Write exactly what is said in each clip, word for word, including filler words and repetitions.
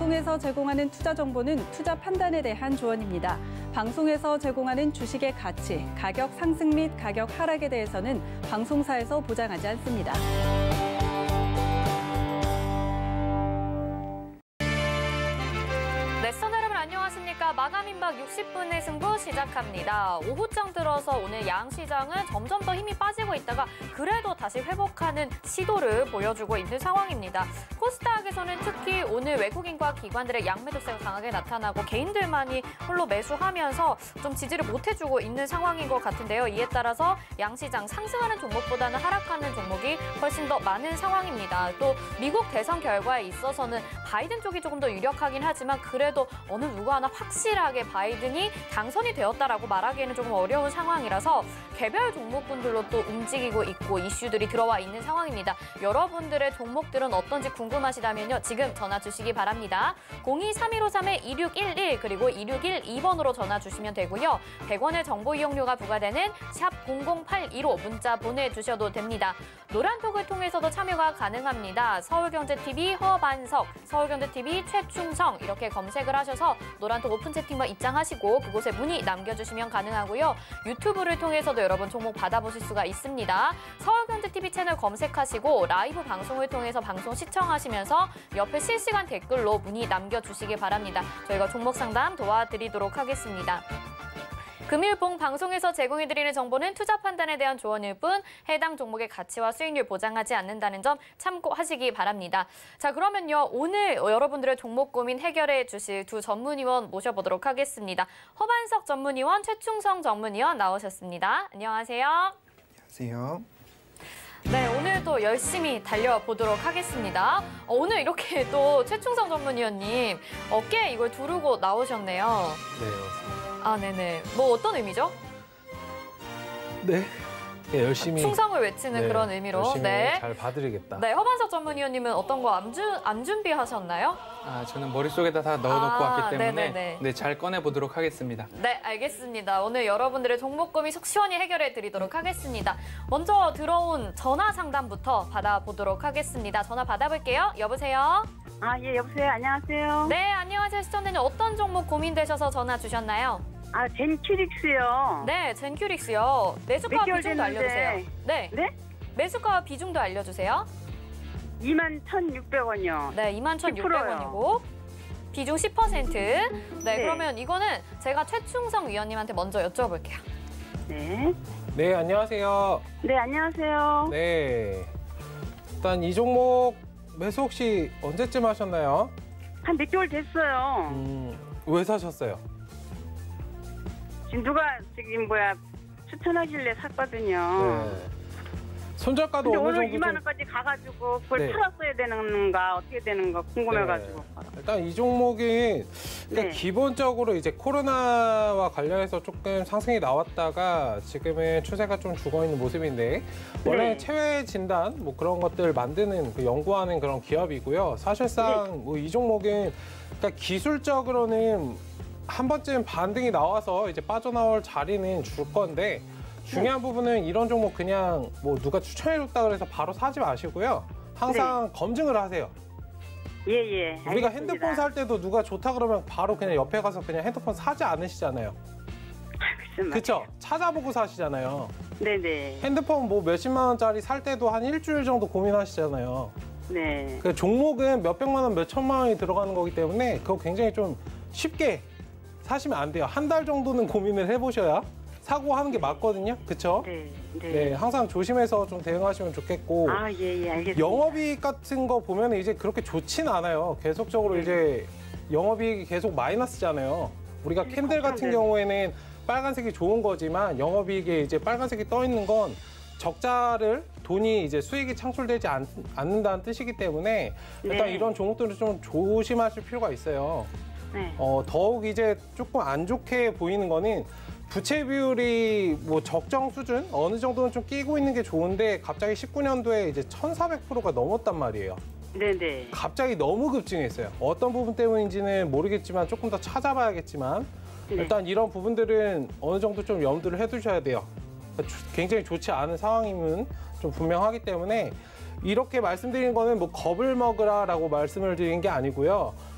방송에서 제공하는 투자 정보는 투자 판단에 대한 조언입니다. 방송에서 제공하는 주식의 가치, 가격 상승 및 가격 하락에 대해서는 방송사에서 보장하지 않습니다. 안녕하십니까. 마감 임박 육십 분의 승부 시작합니다. 오후장 들어서 오늘 양시장은 점점 더 힘이 빠지고 있다가 그래도 다시 회복하는 시도를 보여주고 있는 상황입니다. 코스닥에서는 특히 오늘 외국인과 기관들의 양매도세가 강하게 나타나고 개인들만이 홀로 매수하면서 좀 지지를 못해주고 있는 상황인 것 같은데요. 이에 따라서 양시장 상승하는 종목보다는 하락하는 종목이 훨씬 더 많은 상황입니다. 또 미국 대선 결과에 있어서는 바이든 쪽이 조금 더 유력하긴 하지만 그래도 어느 누구 하나 확실하게 바이든이 당선이 되었다라고 말하기에는 조금 어려운 상황이라서 개별 종목군들로 또 움직이고 있고 이슈들이 들어와 있는 상황입니다. 여러분들의 종목들은 어떤지 궁금하시다면요. 지금 전화 주시기 바랍니다. 공이 삼일오삼 이육일일 그리고 이육일이 번으로 전화 주시면 되고요. 백 원의 정보 이용료가 부과되는 샵 공공팔일오 문자 보내주셔도 됩니다. 노란톡을 통해서도 참여가 가능합니다. 서울경제티비 허반석, 서울경제티비 최충성 이렇게 검색을 하셔서 노란톡 오픈 채팅방 입장하시고 그곳에 문의 남겨주시면 가능하고요. 유튜브를 통해서도 여러분 종목 받아보실 수가 있습니다. 서울경제티비 채널 검색하시고 라이브 방송을 통해서 방송 시청하시면서 옆에 실시간 댓글로 문의 남겨주시기 바랍니다. 저희가 종목 상담 도와드리도록 하겠습니다. 금일봉 방송에서 제공해드리는 정보는 투자 판단에 대한 조언일 뿐 해당 종목의 가치와 수익률 보장하지 않는다는 점 참고하시기 바랍니다. 자, 그러면요. 오늘 여러분들의 종목 고민 해결해 주실 두 전문위원 모셔보도록 하겠습니다. 허반석 전문위원, 최충성 전문위원 나오셨습니다. 안녕하세요. 안녕하세요. 네, 오늘도 열심히 달려보도록 하겠습니다. 어, 오늘 이렇게 또 최충성 전문위원님 어깨에 이걸 두르고 나오셨네요. 네. 아, 네네. 뭐 어떤 의미죠? 네. 네 열심히. 충성을 외치는 네, 그런 의미로. 열심히 네. 잘 봐드리겠다. 네, 허반석 전문위원님은 어떤 거 안 안 준비하셨나요? 아, 저는 머릿속에다 다 넣어놓고 아, 왔기 때문에 네네네. 네, 잘 꺼내보도록 하겠습니다. 네, 알겠습니다. 오늘 여러분들의 종목 고민 속 시원히 해결해 드리도록 하겠습니다. 먼저 들어온 전화 상담부터 받아보도록 하겠습니다. 전화 받아볼게요. 여보세요? 아, 예, 여보세요. 안녕하세요. 네, 안녕하세요. 시청자님 어떤 종목 고민되셔서 전화 주셨나요? 아, 젠큐릭스요. 네, 젠큐릭스요. 매수가 비중도 됐는데. 알려주세요. 네. 네? 매수가 비중도 알려주세요. 이만 천육백 원이요. 네, 이만 천육백 원이고 비중 십 퍼센트. 네, 네, 그러면 이거는 제가 최충성 위원님한테 먼저 여쭤볼게요. 네. 네, 안녕하세요. 네, 안녕하세요. 네. 일단 이 종목 매수 혹시 언제쯤 하셨나요? 한 몇 개월 됐어요. 음, 왜 사셨어요? 지금 누가 지금 뭐야 추천하길래 샀거든요. 네. 손절가도 근데 어느 오늘 정도 이만 좀... 원까지 가가지고 그걸 네. 팔았어야 되는가 어떻게 되는가 궁금해가지고. 네. 일단 이 종목이 그러니까 네. 기본적으로 이제 코로나와 관련해서 조금 상승이 나왔다가 지금은 추세가 좀 죽어있는 모습인데 원래 네. 체외 진단 뭐 그런 것들 만드는 그 연구하는 그런 기업이고요. 사실상 네. 뭐 이 종목은 그러니까 기술적으로는 한 번쯤 반등이 나와서 이제 빠져나올 자리는 줄 건데 중요한 부분은 이런 종목 그냥 뭐 누가 추천해줬다 그래서 바로 사지 마시고요. 항상 네. 검증을 하세요. 예, 예. 우리가 알겠습니다. 핸드폰 살 때도 누가 좋다 그러면 바로 그냥 옆에 가서 그냥 핸드폰 사지 않으시잖아요. 그렇죠? 찾아보고 사시잖아요. 네네. 핸드폰 뭐 몇십만 원짜리 살 때도 한 일주일 정도 고민하시잖아요. 네. 그 종목은 몇백만 원, 몇천만 원이 들어가는 거기 때문에 그거 굉장히 좀 쉽게 사시면 안 돼요. 한 달 정도는 고민을 해보셔야 사고 하는 게 맞거든요. 그렇죠? 네, 네. 네, 항상 조심해서 좀 대응하시면 좋겠고. 아, 예, 예, 알겠습니다. 영업이익 같은 거 보면 이제 그렇게 좋진 않아요. 계속적으로 네. 이제 영업이익이 계속 마이너스잖아요. 우리가 네, 캔들 같은 걱정돼요. 경우에는 빨간색이 좋은 거지만 영업이익에 이제 빨간색이 떠 있는 건 적자를 돈이 이제 수익이 창출되지 않, 않는다는 뜻이기 때문에 일단 네. 이런 종목들은 좀 조심하실 필요가 있어요. 네. 어, 더욱 이제 조금 안 좋게 보이는 거는 부채 비율이 뭐 적정 수준 어느 정도는 좀 끼고 있는 게 좋은데 갑자기 십구 년도에 이제 천사백 퍼센트가 넘었단 말이에요. 네네. 갑자기 너무 급증했어요. 어떤 부분 때문인지는 모르겠지만 조금 더 찾아봐야겠지만 네. 일단 이런 부분들은 어느 정도 좀 염두를 해두셔야 돼요. 굉장히 좋지 않은 상황임은 좀 분명하기 때문에 이렇게 말씀드린 거는 뭐 겁을 먹으라라고 말씀을 드린 게 아니고요.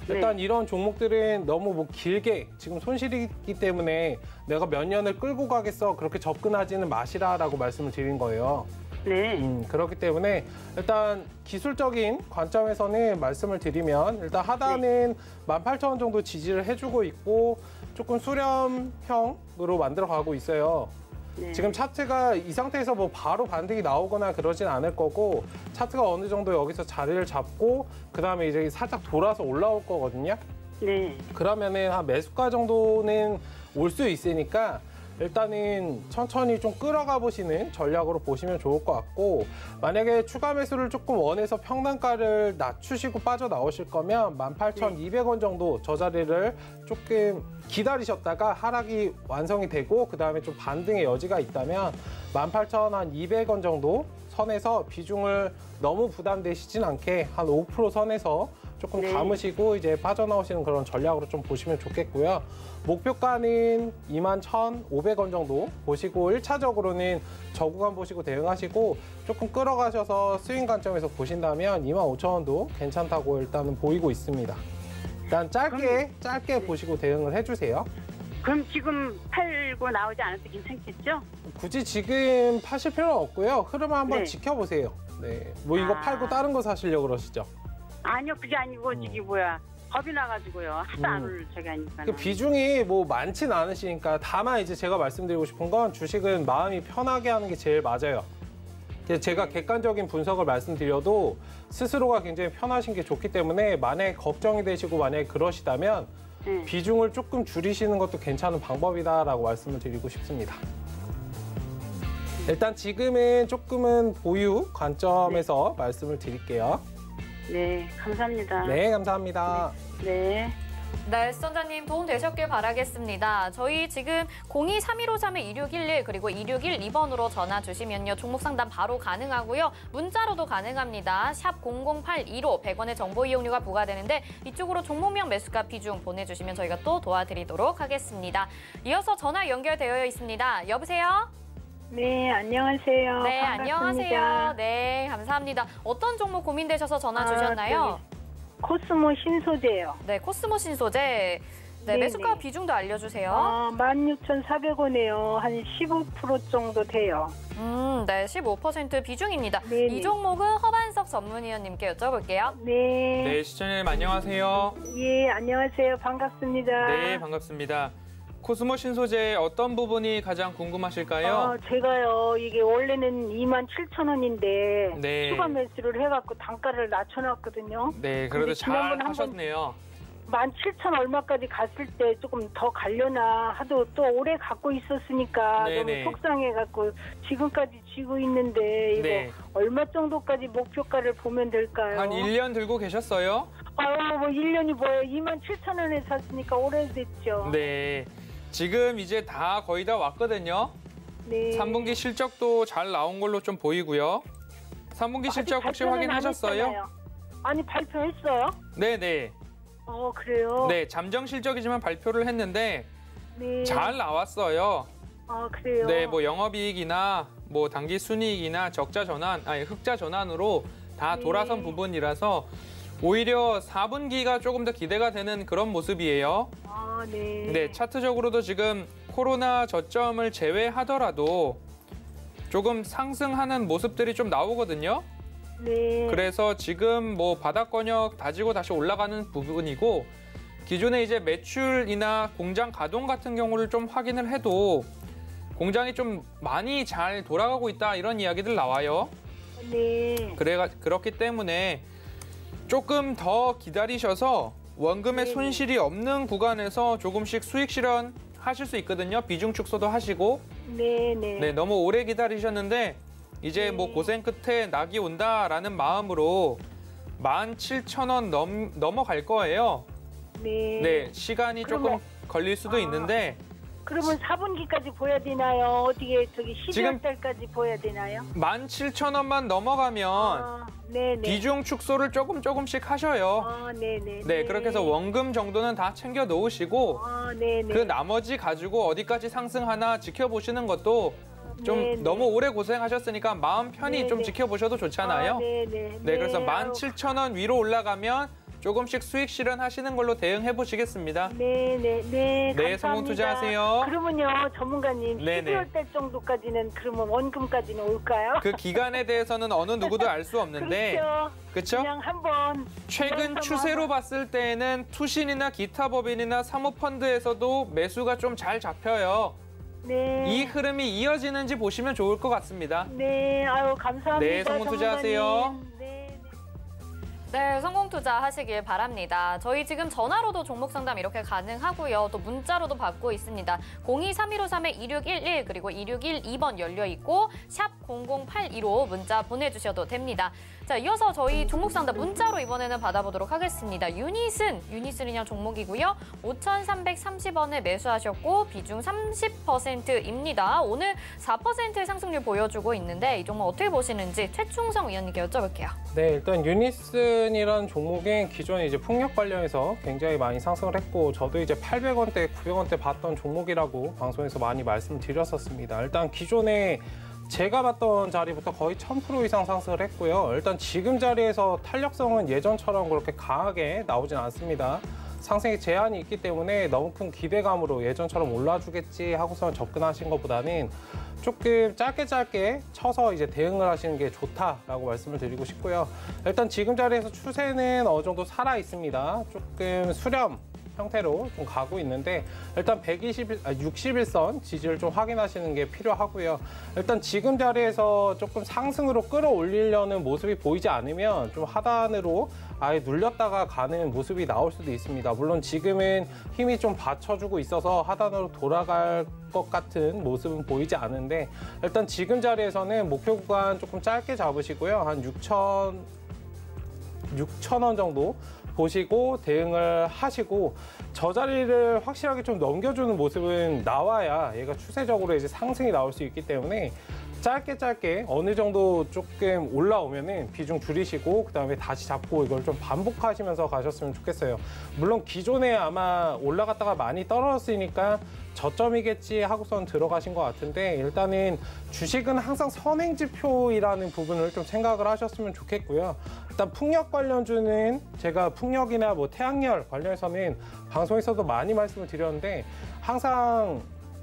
일단 이런 종목들은 너무 뭐 길게 지금 손실이기 때문에 내가 몇 년을 끌고 가겠어 그렇게 접근하지는 마시라라고 말씀을 드린 거예요. 네. 음, 그렇기 때문에 일단 기술적인 관점에서는 말씀을 드리면 일단 하단은 만 팔천 원 정도 지지를 해주고 있고 조금 수렴형으로 만들어 가고 있어요. 네. 지금 차트가 이 상태에서 뭐 바로 반등이 나오거나 그러진 않을 거고 차트가 어느 정도 여기서 자리를 잡고 그다음에 이제 살짝 돌아서 올라올 거거든요. 네. 그러면은 한 매수가 정도는 올 수 있으니까 일단은 천천히 좀 끌어가 보시는 전략으로 보시면 좋을 것 같고 만약에 추가 매수를 조금 원해서 평단가를 낮추시고 빠져나오실 거면 만 팔천이백 원 정도 저 자리를 조금 기다리셨다가 하락이 완성이 되고 그다음에 좀 반등의 여지가 있다면 만 팔천이백 원 정도 선에서 비중을 너무 부담되시진 않게 한 오 퍼센트 선에서 조금 네. 감으시고 이제 빠져나오시는 그런 전략으로 좀 보시면 좋겠고요. 목표가는 이만 천오백 원 정도 보시고 일 차적으로는 저 구간 보시고 대응하시고 조금 끌어가셔서 스윙 관점에서 보신다면 이만 오천 원도 괜찮다고 일단은 보이고 있습니다. 일단 짧게 그럼- 짧게 보시고 대응을 해주세요. 그럼 지금 팔고 나오지 않아도 괜찮겠죠? 굳이 지금 파실 필요는 없고요. 흐름을 한번 네. 지켜보세요. 네, 뭐 이거 아. 팔고 다른 거 사시려고 그러시죠? 아니요, 그게 아니고 저기 뭐야 겁이 나가지고요. 하도 안 음. 올 적이 아니까. 그 비중이 뭐 많진 않으시니까 다만 이제 제가 말씀드리고 싶은 건 주식은 마음이 편하게 하는 게 제일 맞아요. 그래서 제가 객관적인 분석을 말씀드려도 스스로가 굉장히 편하신 게 좋기 때문에 만약에 걱정이 되시고 만약에 그러시다면 네. 비중을 조금 줄이시는 것도 괜찮은 방법이다라고 말씀을 드리고 싶습니다. 일단 지금은 조금은 보유 관점에서 말씀을 드릴게요. 네, 감사합니다. 네, 감사합니다. 네. 네, 시청자님 도움 되셨길 바라겠습니다. 저희 지금 공이 삼일오삼 이육일일 그리고 이육일이 번으로 전화 주시면요. 종목 상담 바로 가능하고요. 문자로도 가능합니다. 샵 공공팔이로 백 원의 정보 이용료가 부과되는데 이쪽으로 종목명 매수가 비중 보내주시면 저희가 또 도와드리도록 하겠습니다. 이어서 전화 연결되어 있습니다. 여보세요? 네, 안녕하세요. 네, 반갑습니다. 안녕하세요. 네, 감사합니다. 어떤 종목 고민되셔서 전화 아, 주셨나요? 저기 코스모 신소재요. 네, 코스모 신소재. 네, 네, 매수가 네. 비중도 알려주세요. 아, 만 육천사백 원에요. 한 십오 퍼센트 정도 돼요. 음, 네, 십오 퍼센트 비중입니다. 네네. 이 종목은 허반석 전문위원님께 여쭤볼게요. 네. 네, 시청자님 안녕하세요. 예, 안녕하세요. 반갑습니다. 네, 반갑습니다. 코스모 신소재 어떤 부분이 가장 궁금하실까요? 아, 제가요, 이게 원래는 이만 칠천 원인데 네. 추가 매수를 해갖고 단가를 낮춰놨거든요. 네, 그래도 근데 잘 지난번에 한번 하셨네요. 만 칠천 얼마까지 갔을 때 조금 더 가려나 하도 또 오래 갖고 있었으니까 네네. 너무 속상해갖고 지금까지 쥐고 있는데 이거 네. 얼마 정도까지 목표가를 보면 될까요? 한 일 년 들고 계셨어요? 아유, 뭐 일 년이 뭐예요? 이만 칠천 원에 샀으니까 오래됐죠. 네. 지금 이제 다 거의 다 왔거든요. 네. 삼 분기 실적도 잘 나온 걸로 좀 보이고요. 삼 분기 아직 실적 혹시 발표는 안 확인하셨어요? 했잖아요. 아니, 발표했어요? 네네. 어, 그래요? 네, 잠정 실적이지만 발표를 했는데 네. 잘 나왔어요. 아, 그래요? 네, 뭐 영업이익이나 뭐 단기 순이익이나 적자 전환, 아니 흑자 전환으로 다 네. 돌아선 부분이라서 오히려 사 분기가 조금 더 기대가 되는 그런 모습이에요. 아, 네. 네, 차트적으로도 지금 코로나 저점을 제외하더라도 조금 상승하는 모습들이 좀 나오거든요. 네. 그래서 지금 뭐 바닥권역 다지고 다시 올라가는 부분이고 기존에 이제 매출이나 공장 가동 같은 경우를 좀 확인을 해도 공장이 좀 많이 잘 돌아가고 있다 이런 이야기들 나와요. 네. 그래가 그렇기 때문에 조금 더 기다리셔서 원금의 네. 손실이 없는 구간에서 조금씩 수익 실현 하실 수 있거든요. 비중 축소도 하시고. 네, 네. 네, 너무 오래 기다리셨는데 이제 뭐 네. 고생 끝에 낙이 온다라는 마음으로 만 칠천 원 넘, 넘어갈 거예요. 네. 네, 시간이 조금 그러면- 걸릴 수도 아. 있는데 그러면 사 분기까지 보야 되나요? 어떻게 저기 십이월 지금- 달까지 보야 되나요? 만 칠천 원만 넘어가면 아, 네네. 비중 축소를 조금 조금씩 하셔요. 아, 네네. 네, 그렇게 해서 원금 정도는 다 챙겨 놓으시고 아, 네네. 그 나머지 가지고 어디까지 상승하나 지켜보시는 것도 좀 네네. 너무 오래 고생하셨으니까 마음 편히 네네. 좀 지켜보셔도 좋잖아요. 아, 네네. 네, 그래서 네, 만 아유, 칠천 원 위로 올라가면 조금씩 수익 실현하시는 걸로 대응해 보시겠습니다. 네, 네, 네. 네, 감사합니다. 성공 투자하세요. 그러면요, 전문가님, 네네. 십이월 달 정도까지는 그러면 원금까지는 올까요? 그 기간에 대해서는 어느 누구도 알 수 없는데 그렇죠. 그렇죠? 그냥 한번 최근 추세로 봤을 때에는 투신이나 기타 법인이나 사모펀드에서도 매수가 좀 잘 잡혀요. 네. 이 흐름이 이어지는지 보시면 좋을 것 같습니다. 네, 아유 감사합니다. 네, 성공 투자하세요. 전문가님. 네. 네, 성공 투자하시길 바랍니다. 저희 지금 전화로도 종목 상담 이렇게 가능하고요. 또 문자로도 받고 있습니다. 공이 삼일오삼 이육일일 그리고 이육일이 번 열려 있고 샵 공공팔이로 문자 보내주셔도 됩니다. 자, 이어서 저희 종목 상담 문자로 이번에는 받아보도록 하겠습니다. 유닛은 유닛은이냐 종목이고요. 오천삼백삼십 원에 매수하셨고 비중 삼십 퍼센트입니다. 오늘 사 퍼센트 상승률 보여주고 있는데 이 종목 어떻게 보시는지 최충성 위원님께 여쭤볼게요. 네, 일단 유니슨이라는 종목은 기존에 이제 풍력 관련해서 굉장히 많이 상승을 했고 저도 이제 팔백 원대, 구백 원대 봤던 종목이라고 방송에서 많이 말씀드렸었습니다. 일단 기존에 제가 봤던 자리부터 거의 천 퍼센트 이상 상승을 했고요. 일단 지금 자리에서 탄력성은 예전처럼 그렇게 강하게 나오진 않습니다. 상승의 제한이 있기 때문에 너무 큰 기대감으로 예전처럼 올라주겠지 하고서 접근하신 것보다는 조금 짧게 짧게 쳐서 이제 대응을 하시는 게 좋다라고 말씀을 드리고 싶고요. 일단 지금 자리에서 추세는 어느 정도 살아 있습니다. 조금 수렴 형태로 좀 가고 있는데 일단 백이십, 아, 육십일 선 지지를 좀 확인하시는 게 필요하고요. 일단 지금 자리에서 조금 상승으로 끌어올리려는 모습이 보이지 않으면 좀 하단으로 아예 눌렸다가 가는 모습이 나올 수도 있습니다. 물론 지금은 힘이 좀 받쳐주고 있어서 하단으로 돌아갈 것 같은 모습은 보이지 않은데 일단 지금 자리에서는 목표 구간 조금 짧게 잡으시고요. 한 육천, 육천 원 정도 보시고 대응을 하시고 저 자리를 확실하게 좀 넘겨주는 모습은 나와야 얘가 추세적으로 이제 상승이 나올 수 있기 때문에 짧게 짧게 어느 정도 조금 올라오면은 비중 줄이시고 그다음에 다시 잡고 이걸 좀 반복하시면서 가셨으면 좋겠어요. 물론 기존에 아마 올라갔다가 많이 떨어졌으니까 저점이겠지 하고선 들어가신 것 같은데 일단은 주식은 항상 선행지표이라는 부분을 좀 생각을 하셨으면 좋겠고요. 일단 풍력 관련주는 제가 풍력이나 뭐 태양열 관련해서는 방송에서도 많이 말씀을 드렸는데 항상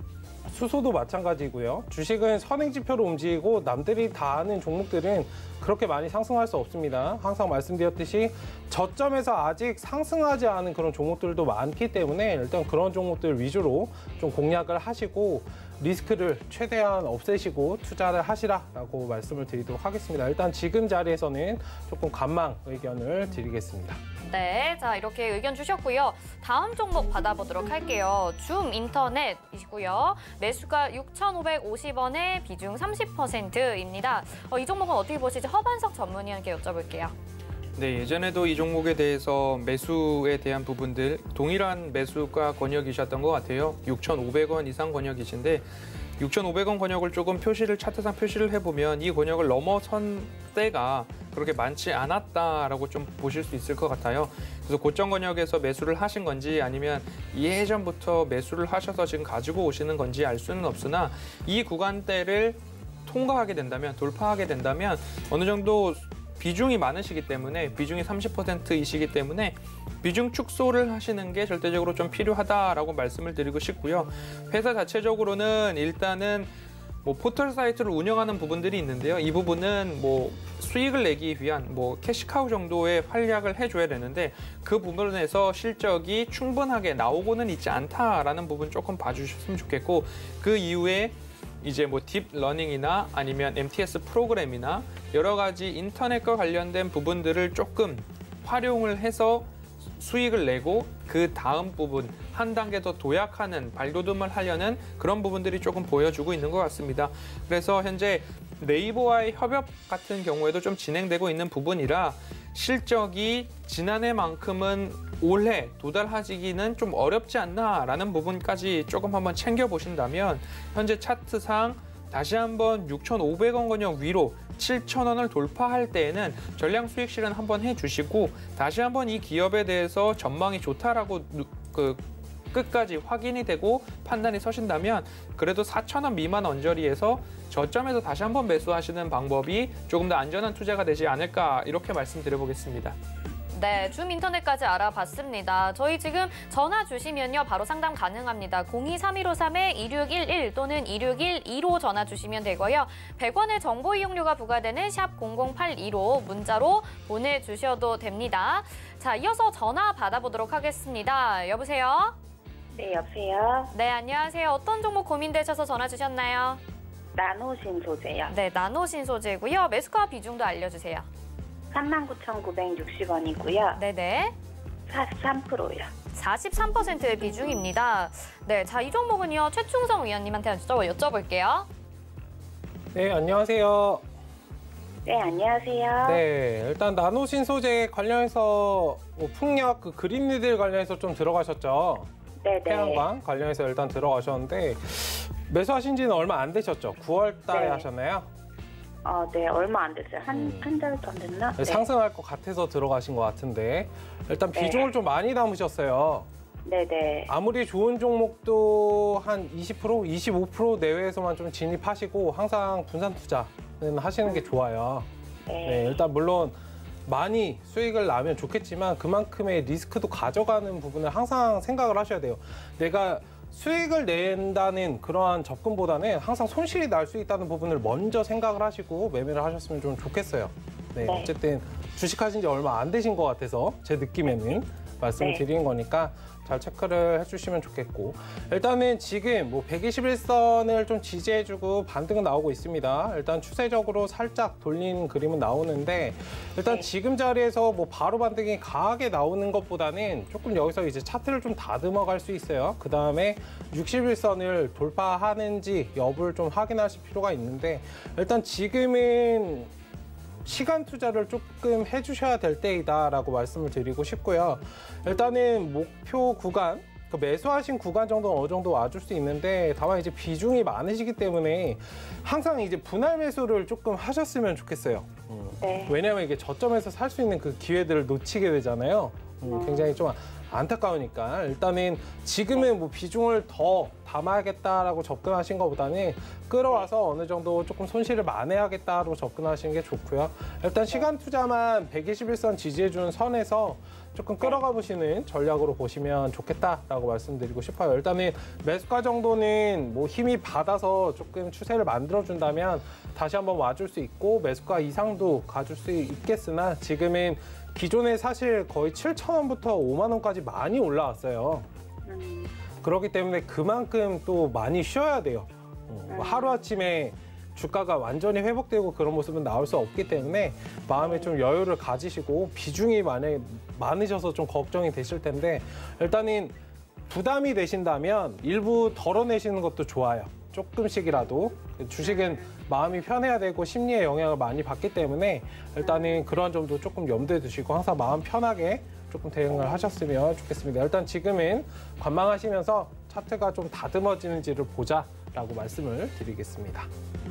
수소도 마찬가지고요. 주식은 선행지표로 움직이고 남들이 다 아는 종목들은 그렇게 많이 상승할 수 없습니다. 항상 말씀드렸듯이 저점에서 아직 상승하지 않은 그런 종목들도 많기 때문에 일단 그런 종목들 위주로 좀 공략을 하시고 리스크를 최대한 없애시고 투자를 하시라라고 말씀을 드리도록 하겠습니다. 일단 지금 자리에서는 조금 관망 의견을 드리겠습니다. 네, 자 이렇게 의견 주셨고요. 다음 종목 받아보도록 할게요. 줌 인터넷이고요. 매수가 육천오백오십 원에 비중 삼십 퍼센트입니다. 어, 이 종목은 어떻게 보시지? 허반석 전문위원께 여쭤볼게요. 네, 예전에도 이 종목에 대해서 매수에 대한 부분들 동일한 매수가 권역이셨던 것 같아요. 육천오백 원 이상 권역이신데 육천오백 원 권역을 조금 표시를 차트상 표시를 해보면 이 권역을 넘어선 때가 그렇게 많지 않았다라고 좀 보실 수 있을 것 같아요. 그래서 고점 권역에서 매수를 하신 건지 아니면 예전부터 매수를 하셔서 지금 가지고 오시는 건지 알 수는 없으나 이 구간대를 통과하게 된다면 돌파하게 된다면 어느 정도 비중이 많으시기 때문에 비중이 삼십 퍼센트이시기 때문에 비중 축소를 하시는 게 절대적으로 좀 필요하다라고 말씀을 드리고 싶고요. 회사 자체적으로는 일단은 뭐 포털 사이트를 운영하는 부분들이 있는데요. 이 부분은 뭐 수익을 내기 위한 뭐 캐시카우 정도의 활약을 해줘야 되는데 그 부분에서 실적이 충분하게 나오고는 있지 않다라는 부분 조금 봐주셨으면 좋겠고 그 이후에 이제 뭐 딥러닝이나 아니면 엠티에스 프로그램이나 여러 가지 인터넷과 관련된 부분들을 조금 활용을 해서 수익을 내고 그 다음 부분 한 단계 더 도약하는 발돋움을 하려는 그런 부분들이 조금 보여주고 있는 것 같습니다. 그래서 현재 네이버와의 협업 같은 경우에도 좀 진행되고 있는 부분이라 실적이 지난해만큼은 올해 도달하기는 좀 어렵지 않나라는 부분까지 조금 한번 챙겨보신다면 현재 차트상 다시 한번 육천오백 원 권역 위로 칠천 원을 돌파할 때에는 전량 수익 실현 한번 해주시고 다시 한번 이 기업에 대해서 전망이 좋다라고 그 끝까지 확인이 되고 판단이 서신다면 그래도 사천 원 미만 언저리에서 저점에서 다시 한번 매수하시는 방법이 조금 더 안전한 투자가 되지 않을까 이렇게 말씀드려보겠습니다. 네, 줌 인터넷까지 알아봤습니다. 저희 지금 전화 주시면요, 바로 상담 가능합니다. 공이 삼일오삼 이육일일 또는 이육일이로 전화 주시면 되고요. 백 원의 정보 이용료가 부과되는 샵 공공팔이로 문자로 보내주셔도 됩니다. 자, 이어서 전화 받아보도록 하겠습니다. 여보세요? 네, 여보세요. 네, 안녕하세요. 어떤 종목 고민되셔서 전화 주셨나요? 나노신 소재요. 네, 나노신 소재고요. 매수가 비중도 알려주세요. 삼만 구천구백육십 원이고요. 네네. 사십삼 퍼센트요. 사십삼 퍼센트의 비중입니다. 네, 자, 이 종목은요, 최충성 위원님한테 여쭤, 여쭤볼게요. 네, 안녕하세요. 네, 안녕하세요. 네, 일단 나노신 소재 관련해서 뭐 풍력 그 그린니들 관련해서 좀 들어가셨죠? 네네. 태양광 관련해서 일단 들어가셨는데 매수하신 지는 얼마 안 되셨죠? 구월 달에 네. 하셨나요? 어, 네, 얼마 안 됐어요. 한, 음. 한 달도 안 됐나? 네. 상승할 것 같아서 들어가신 것 같은데 일단 비중을 네. 좀 많이 담으셨어요. 네네. 아무리 좋은 종목도 한 이십 퍼센트, 이십오 퍼센트 내외에서만 좀 진입하시고 항상 분산 투자는 하시는 게 좋아요. 네. 네, 일단 물론 많이 수익을 나면 좋겠지만 그만큼의 리스크도 가져가는 부분을 항상 생각을 하셔야 돼요. 내가 수익을 낸다는 그러한 접근보다는 항상 손실이 날 수 있다는 부분을 먼저 생각을 하시고 매매를 하셨으면 좀 좋겠어요. 네, 네. 어쨌든 주식하신 지 얼마 안 되신 것 같아서 제 느낌에는 말씀을 네. 드리는 거니까 잘 체크를 해주시면 좋겠고 일단은 지금 뭐 백이십일 선을 좀 지지해주고 반등은 나오고 있습니다. 일단 추세적으로 살짝 돌린 그림은 나오는데 일단 네. 지금 자리에서 뭐 바로 반등이 강하게 나오는 것보다는 조금 여기서 이제 차트를 좀 다듬어 갈 수 있어요. 그 다음에 육십일 선을 돌파하는지 여부를 좀 확인하실 필요가 있는데 일단 지금은 시간 투자를 조금 해주셔야 될 때이다라고 말씀을 드리고 싶고요. 일단은 목표 구간, 그 매수하신 구간 정도는 어느 정도 와줄 수 있는데 다만 이제 비중이 많으시기 때문에 항상 이제 분할 매수를 조금 하셨으면 좋겠어요. 음. 네. 왜냐하면 이게 저점에서 살 수 있는 그 기회들을 놓치게 되잖아요. 음, 굉장히 좀 안타까우니까 일단은 지금은 뭐 비중을 더 담아야겠다라고 접근하신 것보다는 끌어와서 어느 정도 조금 손실을 만회하겠다로 접근하시는 게 좋고요. 일단 시간 투자만 백이십일 선 지지해주는 선에서 조금 끌어가 보시는 전략으로 보시면 좋겠다라고 말씀드리고 싶어요. 일단은 매수가 정도는 뭐 힘이 받아서 조금 추세를 만들어준다면 다시 한번 와줄 수 있고 매수가 이상도 가줄 수 있겠으나 지금은 기존에 사실 거의 칠천 원부터 오만 원까지 많이 올라왔어요. 음, 그렇기 때문에 그만큼 또 많이 쉬어야 돼요. 어, 하루아침에 주가가 완전히 회복되고 그런 모습은 나올 수 없기 때문에 마음에 좀 여유를 가지시고 비중이 만약에 많으셔서 좀 걱정이 되실 텐데 일단은 부담이 되신다면 일부 덜어내시는 것도 좋아요. 조금씩이라도. 주식은 마음이 편해야 되고 심리의 영향을 많이 받기 때문에 일단은 그런 점도 조금 염두에 두시고 항상 마음 편하게 조금 대응을 하셨으면 좋겠습니다. 일단 지금은 관망하시면서 차트가 좀 다듬어지는지를 보자라고 말씀을 드리겠습니다.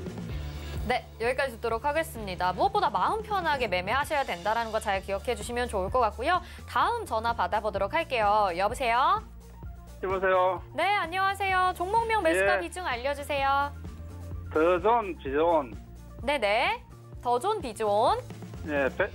네, 여기까지 듣도록 하겠습니다. 무엇보다 마음 편하게 매매하셔야 된다는 거 잘 기억해 주시면 좋을 것 같고요. 다음 전화 받아보도록 할게요. 여보세요? 여보세요. 네, 안녕하세요. 종목명 매수가 예. 비중 알려주세요. 더존 비존. 네네. 더존 비존. 예, 백,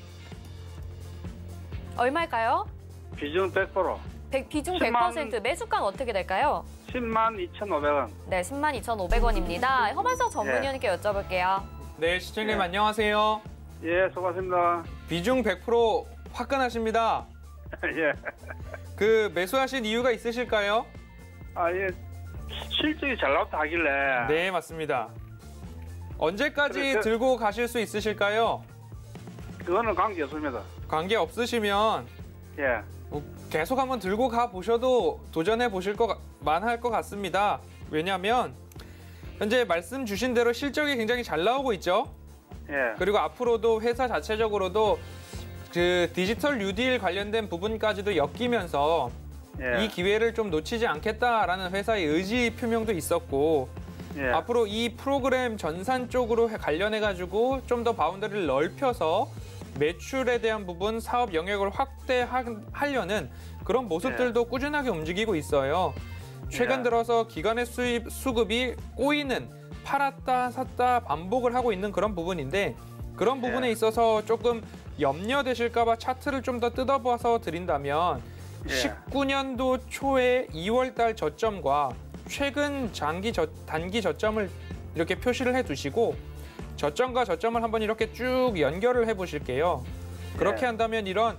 얼마일까요? 비중 백 퍼센트. 백, 비중 십만. 백 퍼센트. 매수가는 어떻게 될까요? 십만 이천오백 원. 네, 십만 이천오백 원입니다. 허만석 전문위원님께 여쭤볼게요. 네, 시청님 네. 안녕하세요. 예, 수고하십니다. 비중 백 퍼센트 화끈하십니다. 예. 그 매수하신 이유가 있으실까요? 아, 예. 실적이 잘 나왔다 하길래. 네, 맞습니다. 언제까지 그래, 그- 들고 가실 수 있으실까요? 그거는 관계 없습니다. 관계 없으시면 예. 뭐 계속 한번 들고 가 보셔도 도전해 보실 것 만할 것 같습니다. 왜냐하면 현재 말씀 주신 대로 실적이 굉장히 잘 나오고 있죠. 예. 그리고 앞으로도 회사 자체적으로도 그 디지털 뉴딜 관련된 부분까지도 엮이면서 예. 이 기회를 좀 놓치지 않겠다라는 회사의 의지 표명도 있었고 예. 앞으로 이 프로그램 전산 쪽으로 관련해가지고 좀 더 바운더리를 넓혀서 매출에 대한 부분, 사업 영역을 확대하려는 그런 모습들도 꾸준하게 움직이고 있어요. 최근 예. 들어서 기관의 수입 수급이 꼬이는 팔았다 샀다 반복을 하고 있는 그런 부분인데 그런 부분에 예. 있어서 조금 염려되실까 봐 차트를 좀 더 뜯어봐서 드린다면 예. 십구 년도 초에 이월 달 저점과 최근 장기 저, 단기 저점을 이렇게 표시를 해두시고 저점과 저점을 한번 이렇게 쭉 연결을 해보실게요. 그렇게 예. 한다면 이런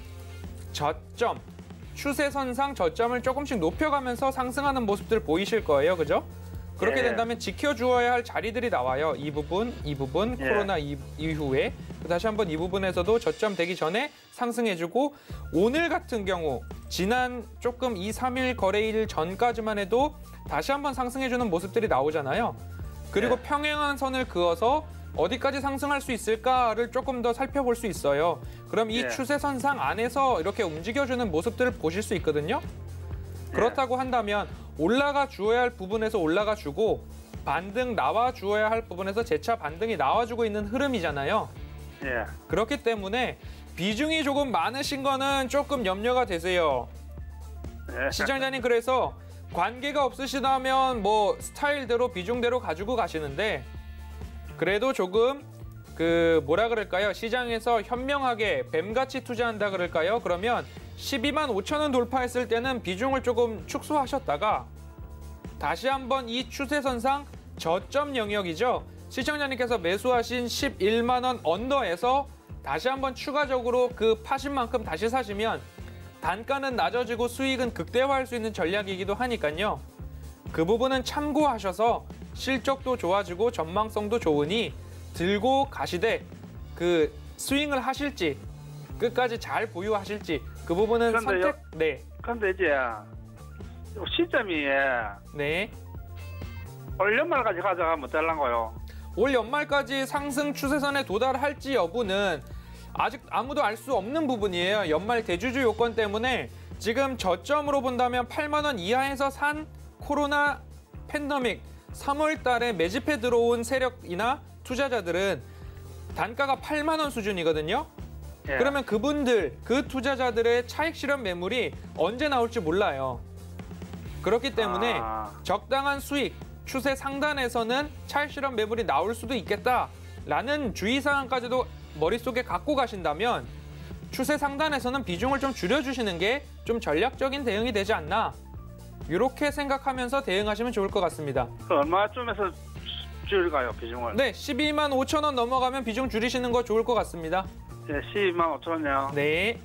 저점, 추세선상 저점을 조금씩 높여가면서 상승하는 모습들 보이실 거예요. 그죠? 그렇게 예. 된다면 지켜주어야 할 자리들이 나와요. 이 부분, 이 부분, 예. 코로나 이, 이후에. 다시 한번 이 부분에서도 저점 되기 전에 상승해주고 오늘 같은 경우 지난 조금 이, 삼 일 거래일 전까지만 해도 다시 한번 상승해주는 모습들이 나오잖아요. 그리고 예. 평행한 선을 그어서 어디까지 상승할 수 있을까를 조금 더 살펴볼 수 있어요. 그럼 이 예. 추세선상 안에서 이렇게 움직여주는 모습들을 보실 수 있거든요. 그렇다고 한다면 올라가 주어야 할 부분에서 올라가 주고 반등 나와 주어야 할 부분에서 재차 반등이 나와주고 있는 흐름이잖아요. 예. 그렇기 때문에 비중이 조금 많으신 거는 조금 염려가 되세요. 예. 시청자님 그래서 관계가 없으시다면 뭐 스타일대로 비중대로 가지고 가시는데 그래도 조금 그 뭐라 그럴까요? 시장에서 현명하게 뱀같이 투자한다 그럴까요? 그러면 십이만 오천 원 돌파했을 때는 비중을 조금 축소하셨다가 다시 한번 이 추세선상 저점 영역이죠. 시청자님께서 매수하신 십일만 원 언더에서 다시 한번 추가적으로 그 파신 만큼 다시 사시면 단가는 낮아지고 수익은 극대화할 수 있는 전략이기도 하니까요. 그 부분은 참고하셔서 실적도 좋아지고 전망성도 좋으니 들고 가시되 그 스윙을 하실지 끝까지 잘 보유하실지 그 부분은 그런데요? 선택. 네. 근데 이제 시점이 네. 올 연말까지 가져가면 될란거요. 올 연말까지 상승 추세선에 도달할지 여부는 아직 아무도 알 수 없는 부분이에요. 연말 대주주 요건 때문에 지금 저점으로 본다면 팔만 원 이하에서 산 코로나 팬데믹 삼월 달에 매집해 들어온 세력이나 투자자들은 단가가 팔만 원 수준이거든요. 예. 그러면 그분들, 그 투자자들의 차익 실현 매물이 언제 나올지 몰라요. 그렇기 때문에 아. 적당한 수익, 추세 상단에서는 차익 실현 매물이 나올 수도 있겠다라는 주의사항까지도 머릿속에 갖고 가신다면 추세 상단에서는 비중을 좀 줄여주시는 게 좀 전략적인 대응이 되지 않나 이렇게 생각하면서 대응하시면 좋을 것 같습니다. 그 얼마쯤에서 줄일까요, 비중을? 네, 십이만 오천 원 넘어가면 비중 줄이시는 거 좋을 것 같습니다. 예, 십이만 오천 원이요. 네,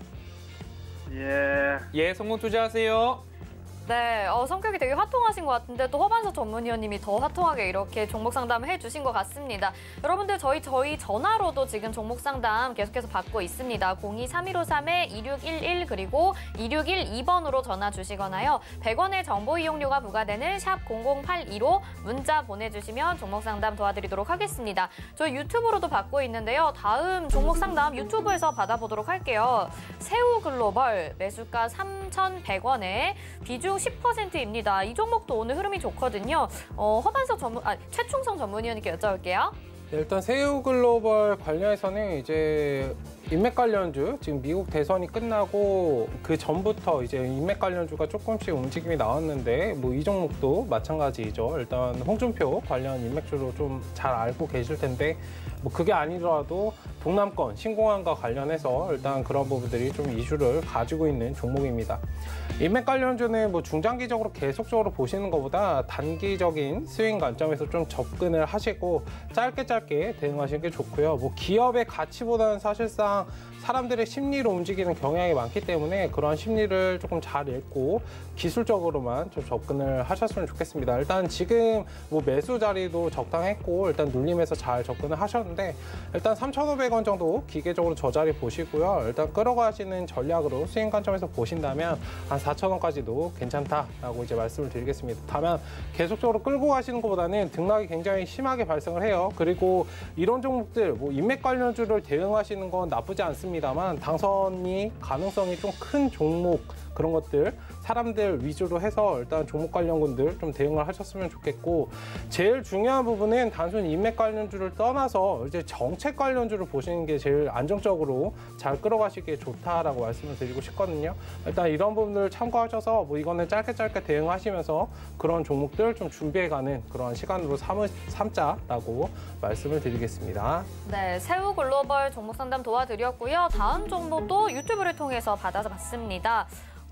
예. 예, 성공 투자하세요. 네, 어, 성격이 되게 화통하신 것 같은데 또 허반서 전문위원님이 더 화통하게 이렇게 종목 상담을 해주신 것 같습니다. 여러분들 저희 저희 전화로도 지금 종목 상담 계속해서 받고 있습니다. 공이 삼일오삼 이육일일 그리고 이육일이 번으로 전화 주시거나요. 백 원의 정보 이용료가 부과되는 샵 공공팔이로 문자 보내주시면 종목 상담 도와드리도록 하겠습니다. 저희 유튜브로도 받고 있는데요. 다음 종목 상담 유튜브에서 받아보도록 할게요. 새우글로벌 매수가 삼천백 원에 비중 십 퍼센트입니다. 이 종목도 오늘 흐름이 좋거든요. 어, 허반석 전문, 아, 최충성 전문위원님께 여쭤볼게요. 네, 일단 새우글로벌 관련해서는 이제 인맥 관련주, 지금 미국 대선이 끝나고 그 전부터 이제 인맥 관련주가 조금씩 움직임이 나왔는데 뭐 이 종목도 마찬가지죠. 일단 홍준표 관련 인맥주로 좀 잘 알고 계실 텐데 뭐 그게 아니더라도 동남권 신공항과 관련해서 일단 그런 부분들이 좀 이슈를 가지고 있는 종목입니다. 인맥 관련주는 뭐 중장기적으로 계속적으로 보시는 것보다 단기적인 스윙 관점에서 좀 접근을 하시고 짧게 짧게 대응하시는 게 좋고요. 뭐 기업의 가치보다는 사실상 사람들의 심리로 움직이는 경향이 많기 때문에 그러한 심리를 조금 잘 읽고 기술적으로만 좀 접근을 하셨으면 좋겠습니다. 일단 지금 뭐 매수 자리도 적당했고 일단 눌림에서 잘 접근을 하셨는데 일단 삼천오백 원 정도 기계적으로 저 자리 보시고요. 일단 끌어가시는 전략으로 스윙 관점에서 보신다면 한 사천 원까지도 괜찮다라고 이제 말씀을 드리겠습니다. 다만 계속적으로 끌고 가시는 것보다는 등락이 굉장히 심하게 발생을 해요. 그리고 이런 종목들 뭐 인맥 관련주를 대응하시는 건 나쁘지 않습니다만 당선이 가능성이 좀 큰 종목 그런 것들 사람들 위주로 해서 일단 종목 관련군들 좀 대응을 하셨으면 좋겠고 제일 중요한 부분은 단순 인맥 관련주를 떠나서 이제 정책 관련주를 보시 보시는 게 제일 안정적으로 잘 끌어가시기에 좋다라고 말씀을 드리고 싶거든요. 일단 이런 부분들 참고하셔서 뭐 이거는 짧게 짧게 대응하시면서 그런 종목들 좀 준비해가는 그런 시간으로 삼, 삼자라고 말씀을 드리겠습니다. 네, 새우 글로벌 종목 상담 도와드렸고요. 다음 정보도 유튜브를 통해서 받아서 봤습니다.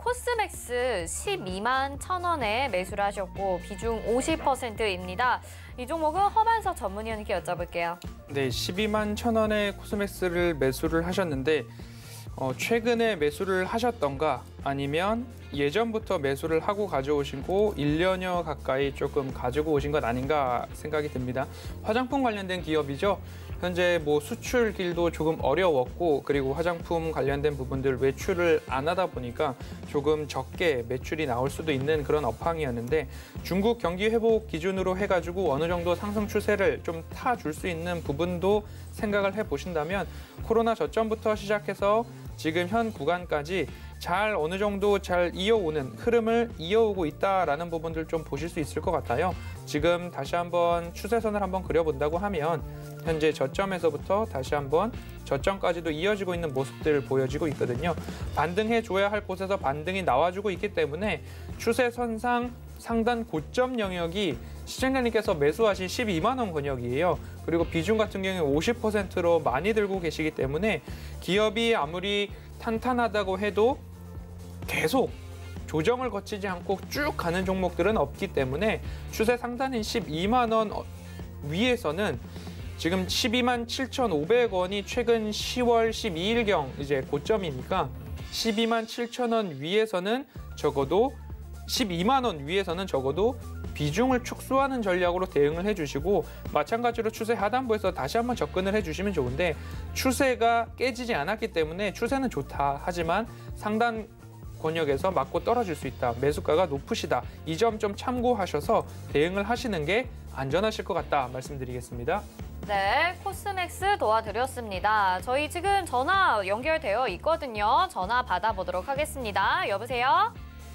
코스맥스 십이만 천 원에 매수를 하셨고 비중 오십 퍼센트입니다. 이 종목은 허만석 전문위원님께 여쭤볼게요. 네, 십이만 천 원에 코스맥스를 매수를 하셨는데 어, 최근에 매수를 하셨던가 아니면 예전부터 매수를 하고 가져오시고 일 년여 가까이 조금 가지고 오신 것 아닌가 생각이 듭니다. 화장품 관련된 기업이죠. 현재 뭐 수출 길도 조금 어려웠고 그리고 화장품 관련된 부분들 외출을 안 하다 보니까 조금 적게 매출이 나올 수도 있는 그런 업황이었는데 중국 경기 회복 기준으로 해가지고 어느 정도 상승 추세를 좀 타줄 수 있는 부분도 생각을 해보신다면 코로나 저점부터 시작해서 지금 현 구간까지 잘 어느 정도 잘 이어오는 흐름을 이어오고 있다라는 부분들 좀 보실 수 있을 것 같아요. 지금 다시 한번 추세선을 한번 그려본다고 하면 현재 저점에서부터 다시 한번 저점까지도 이어지고 있는 모습들을 보여지고 있거든요. 반등해줘야 할 곳에서 반등이 나와주고 있기 때문에 추세선상 상단 고점 영역이 시청자님께서 매수하신 십이만 원 권역이에요. 그리고 비중 같은 경우에 오십 퍼센트로 많이 들고 계시기 때문에 기업이 아무리 탄탄하다고 해도 계속 조정을 거치지 않고 쭉 가는 종목들은 없기 때문에 추세 상단인 십이만 원 위에서는 지금 십이만 칠천오백 원이 최근 시월 십이일경 이제 고점이니까 십이만 칠천 원 위에서는 적어도 십이만 원 위에서는 적어도 비중을 축소하는 전략으로 대응을 해주시고 마찬가지로 추세 하단부에서 다시 한번 접근을 해주시면 좋은데 추세가 깨지지 않았기 때문에 추세는 좋다. 하지만 상단 권역에서 맞고 떨어질 수 있다. 매수가가 높으시다. 이 점 좀 참고하셔서 대응을 하시는 게 안전하실 것 같다 말씀드리겠습니다. 네, 코스맥스 도와드렸습니다. 저희 지금 전화 연결되어 있거든요. 전화 받아보도록 하겠습니다. 여보세요?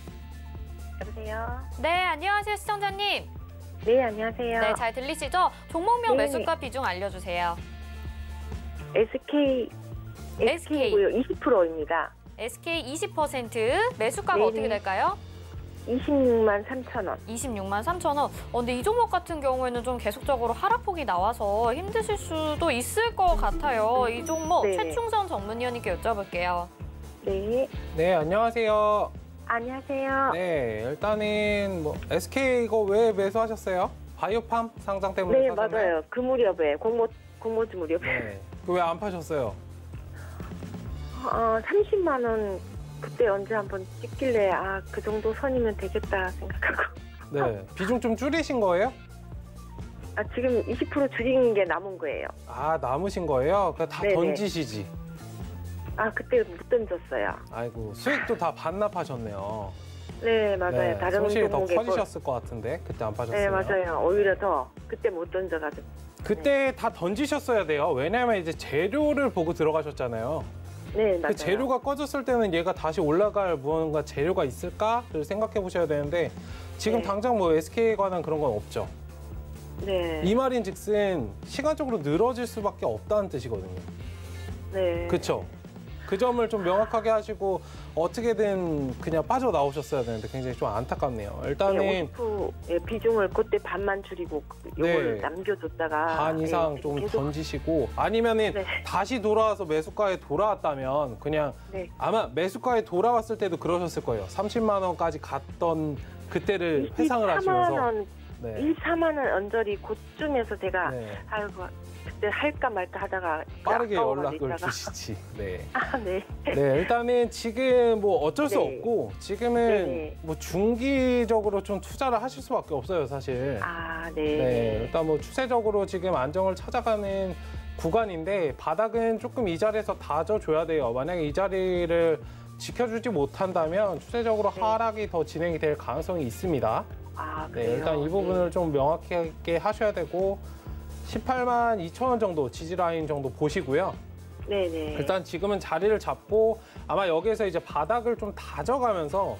여보세요? 네, 안녕하세요, 시청자님. 네, 안녕하세요. 네, 잘 들리시죠? 종목명 네. 매수가 비중 알려주세요. 에스케이, 에스케이고요. 이십 퍼센트입니다. 에스케이 이십 퍼센트, 매수가가 네네. 어떻게 될까요? 이십육만 삼천 원. 이십육만 삼천 원. 어, 근데 이 종목 같은 경우에는 좀 계속적으로 하락폭이 나와서 힘드실 수도 있을 것 같아요. 이 종목 네네. 최충선 전문위원님께 여쭤볼게요. 네, 네, 안녕하세요. 안녕하세요. 네, 일단은 뭐 에스케이 이거 왜 매수하셨어요? 바이오팜 상장 때문에 네, 사셨나요? 맞아요. 그 무렵에, 공모, 공모주 무렵에. 네. 왜 안 파셨어요? 어, 삼십만 원 그때 언제 한번 찍길래 아, 그 정도 선이면 되겠다 생각하고. 네, 비중 좀 줄이신 거예요? 아, 지금 이십 퍼센트 줄인 게 남은 거예요. 아, 남으신 거예요? 그러니까 다 네네. 던지시지. 아, 그때 못 던졌어요. 아이고, 수익도 다 반납하셨네요. 네, 맞아요. 네, 다른 손실이 더 종목에 커지셨을 것 같은데 그때 안 파셨어요? 네, 맞아요. 오히려 더 그때 못 던져가지고. 그때 다 던지셨어야 돼요. 왜냐면 이제 재료를 보고 들어가셨잖아요. 네, 맞아요. 그 재료가 꺼졌을 때는 얘가 다시 올라갈 무언가 재료가 있을까를 생각해 보셔야 되는데 지금 네. 당장 뭐 에스케이에 관한 그런 건 없죠. 네. 이 말인즉슨 시간적으로 늘어질 수밖에 없다는 뜻이거든요. 네. 그렇죠? 그 점을 좀 명확하게 하시고 어떻게든 그냥 빠져나오셨어야 되는데 굉장히 좀 안타깝네요. 일단은 네, 오십 퍼센트 비중을 그때 반만 줄이고 요거를 네. 남겨뒀다가 반 이상 네, 좀 계속- 던지시고 아니면은 네. 다시 돌아와서 매수가에 돌아왔다면 그냥 네. 아마 매수가에 돌아왔을 때도 그러셨을 거예요. 삼십만 원까지 갔던 그때를 회상을 이십사만 하시면서 원, 네. 이십사만 원 언저리 그쯤에서 제가 네. 아이고 그때 할까 말까 하다가 빠르게 아까워가지고 연락을 있다가. 주시지. 네. 아, 네. 네, 일단은 지금 뭐 어쩔 수 네. 없고 지금은 네네. 뭐 중기적으로 좀 투자를 하실 수밖에 없어요, 사실. 아, 네. 네, 일단 뭐 추세적으로 지금 안정을 찾아가는 구간인데 바닥은 조금 이 자리에서 다져줘야 돼요. 만약에 이 자리를 지켜주지 못한다면 추세적으로 네. 하락이 더 진행이 될 가능성이 있습니다. 아, 네, 그래요? 일단 이 부분을 좀 명확하게 하셔야 되고 십팔만 이천 원 정도 지지 라인 정도 보시고요. 네, 네. 일단 지금은 자리를 잡고 아마 여기에서 이제 바닥을 좀 다져가면서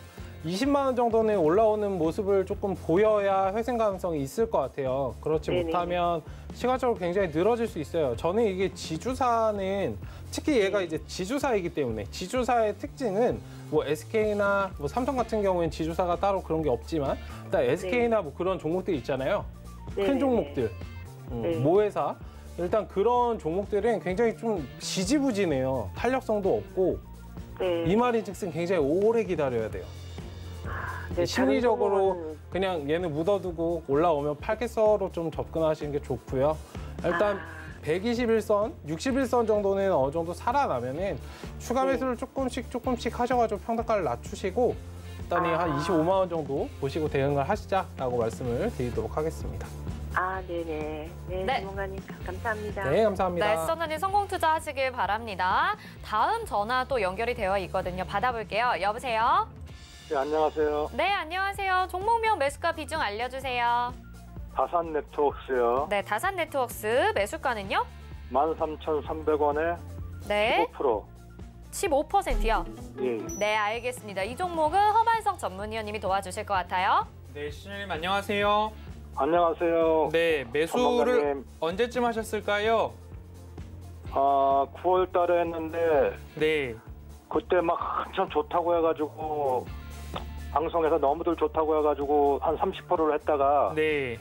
이십만 원 정도는 올라오는 모습을 조금 보여야 회생 가능성이 있을 것 같아요. 그렇지 네네. 못하면 시간적으로 굉장히 늘어질 수 있어요. 저는 이게 지주사는 특히 얘가 이제 지주사이기 때문에 지주사의 특징은 뭐 에스케이나 뭐 삼성 같은 경우에는 지주사가 따로 그런 게 없지만 일단 에스케이나 뭐 그런 종목들 있잖아요. 네네. 큰 종목들, 음, 네. 모회사 일단 그런 종목들은 굉장히 좀 지지부진해요. 탄력성도 없고 네. 이 말인즉슨 굉장히 오래 기다려야 돼요. 네, 심리적으로 다른 종목은- 그냥 얘는 묻어두고 올라오면 팔겠어로 좀 접근하시는 게 좋고요. 일단 아. 백이십일 선, 육십일 선 정도는 어느 정도 살아나면은 추가 네. 매수를 조금씩 조금씩 하셔가지고 평단가를 낮추시고 일단 아. 한 이십오만 원 정도 보시고 대응을 하시자라고 말씀을 드리도록 하겠습니다. 아, 네네. 네, 네. 전문가님 감사합니다. 네, 감사합니다. 네, 시청자님 성공 투자하시길 바랍니다. 다음 전화 또 연결이 되어 있거든요. 받아볼게요. 여보세요? 네, 안녕하세요. 네, 안녕하세요. 종목명 매수가 비중 알려주세요. 다산 네트워크스요. 네, 다산 네트워크스 매수가는요? 만 삼천삼백 원에 네, 십오 퍼센트. 십오 퍼센트요. 예. 네, 알겠습니다. 이 종목은 허만성 전문위원님이 도와주실 것 같아요. 네, 시청자님 안녕하세요. 안녕하세요. 네, 매수를 전문가님. 언제쯤 하셨을까요? 아, 구월 달에 했는데 네, 그때 막 한참 좋다고 해가지고 방송에서 너무들 좋다고 해가지고 한 삼십 퍼센트를 했다가 네,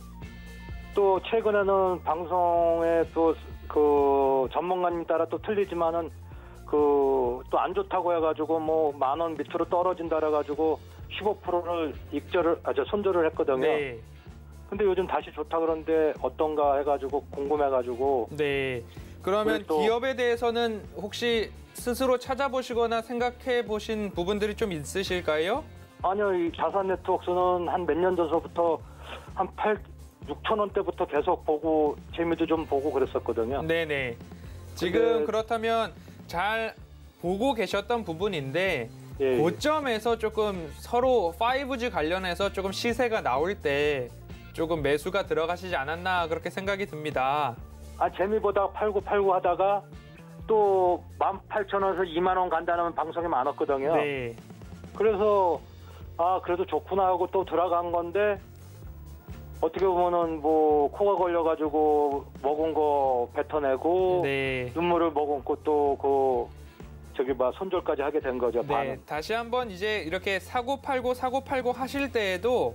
또 최근에는 방송에 또 그 전문가님 따라 또 틀리지만은 그 또 안 좋다고 해가지고 뭐 만 원 밑으로 떨어진다 그래가지고 십오 퍼센트를 익절을 아저 손절을 했거든요. 네, 근데 요즘 다시 좋다 그러는데 어떤가 해가지고 궁금해가지고 네. 그러면 또- 기업에 대해서는 혹시 스스로 찾아보시거나 생각해 보신 부분들이 좀 있으실까요? 아니요 이 자산 네트워크는 한 몇 년 전서부터 한 팔, 육천 원대부터 계속 보고 재미도 좀 보고 그랬었거든요. 네네. 지금 근데- 그렇다면 잘 보고 계셨던 부분인데 예, 예. 고점에서 조금 서로 파이브지 관련해서 조금 시세가 나올 때 조금 매수가 들어가시지 않았나 그렇게 생각이 듭니다. 아 재미보다 팔고 팔고 하다가 또 만 팔천 원에서 이만 원 간다는 방송이 많았거든요. 네. 그래서 아 그래도 좋구나 하고 또 들어간 건데 어떻게 보면은 뭐 코가 걸려가지고 먹은 거 뱉어내고 네. 눈물을 머금고 또 그 저기 봐 손절까지 하게 된 거죠. 네. 반은. 다시 한번 이제 이렇게 사고 팔고 사고 팔고 하실 때에도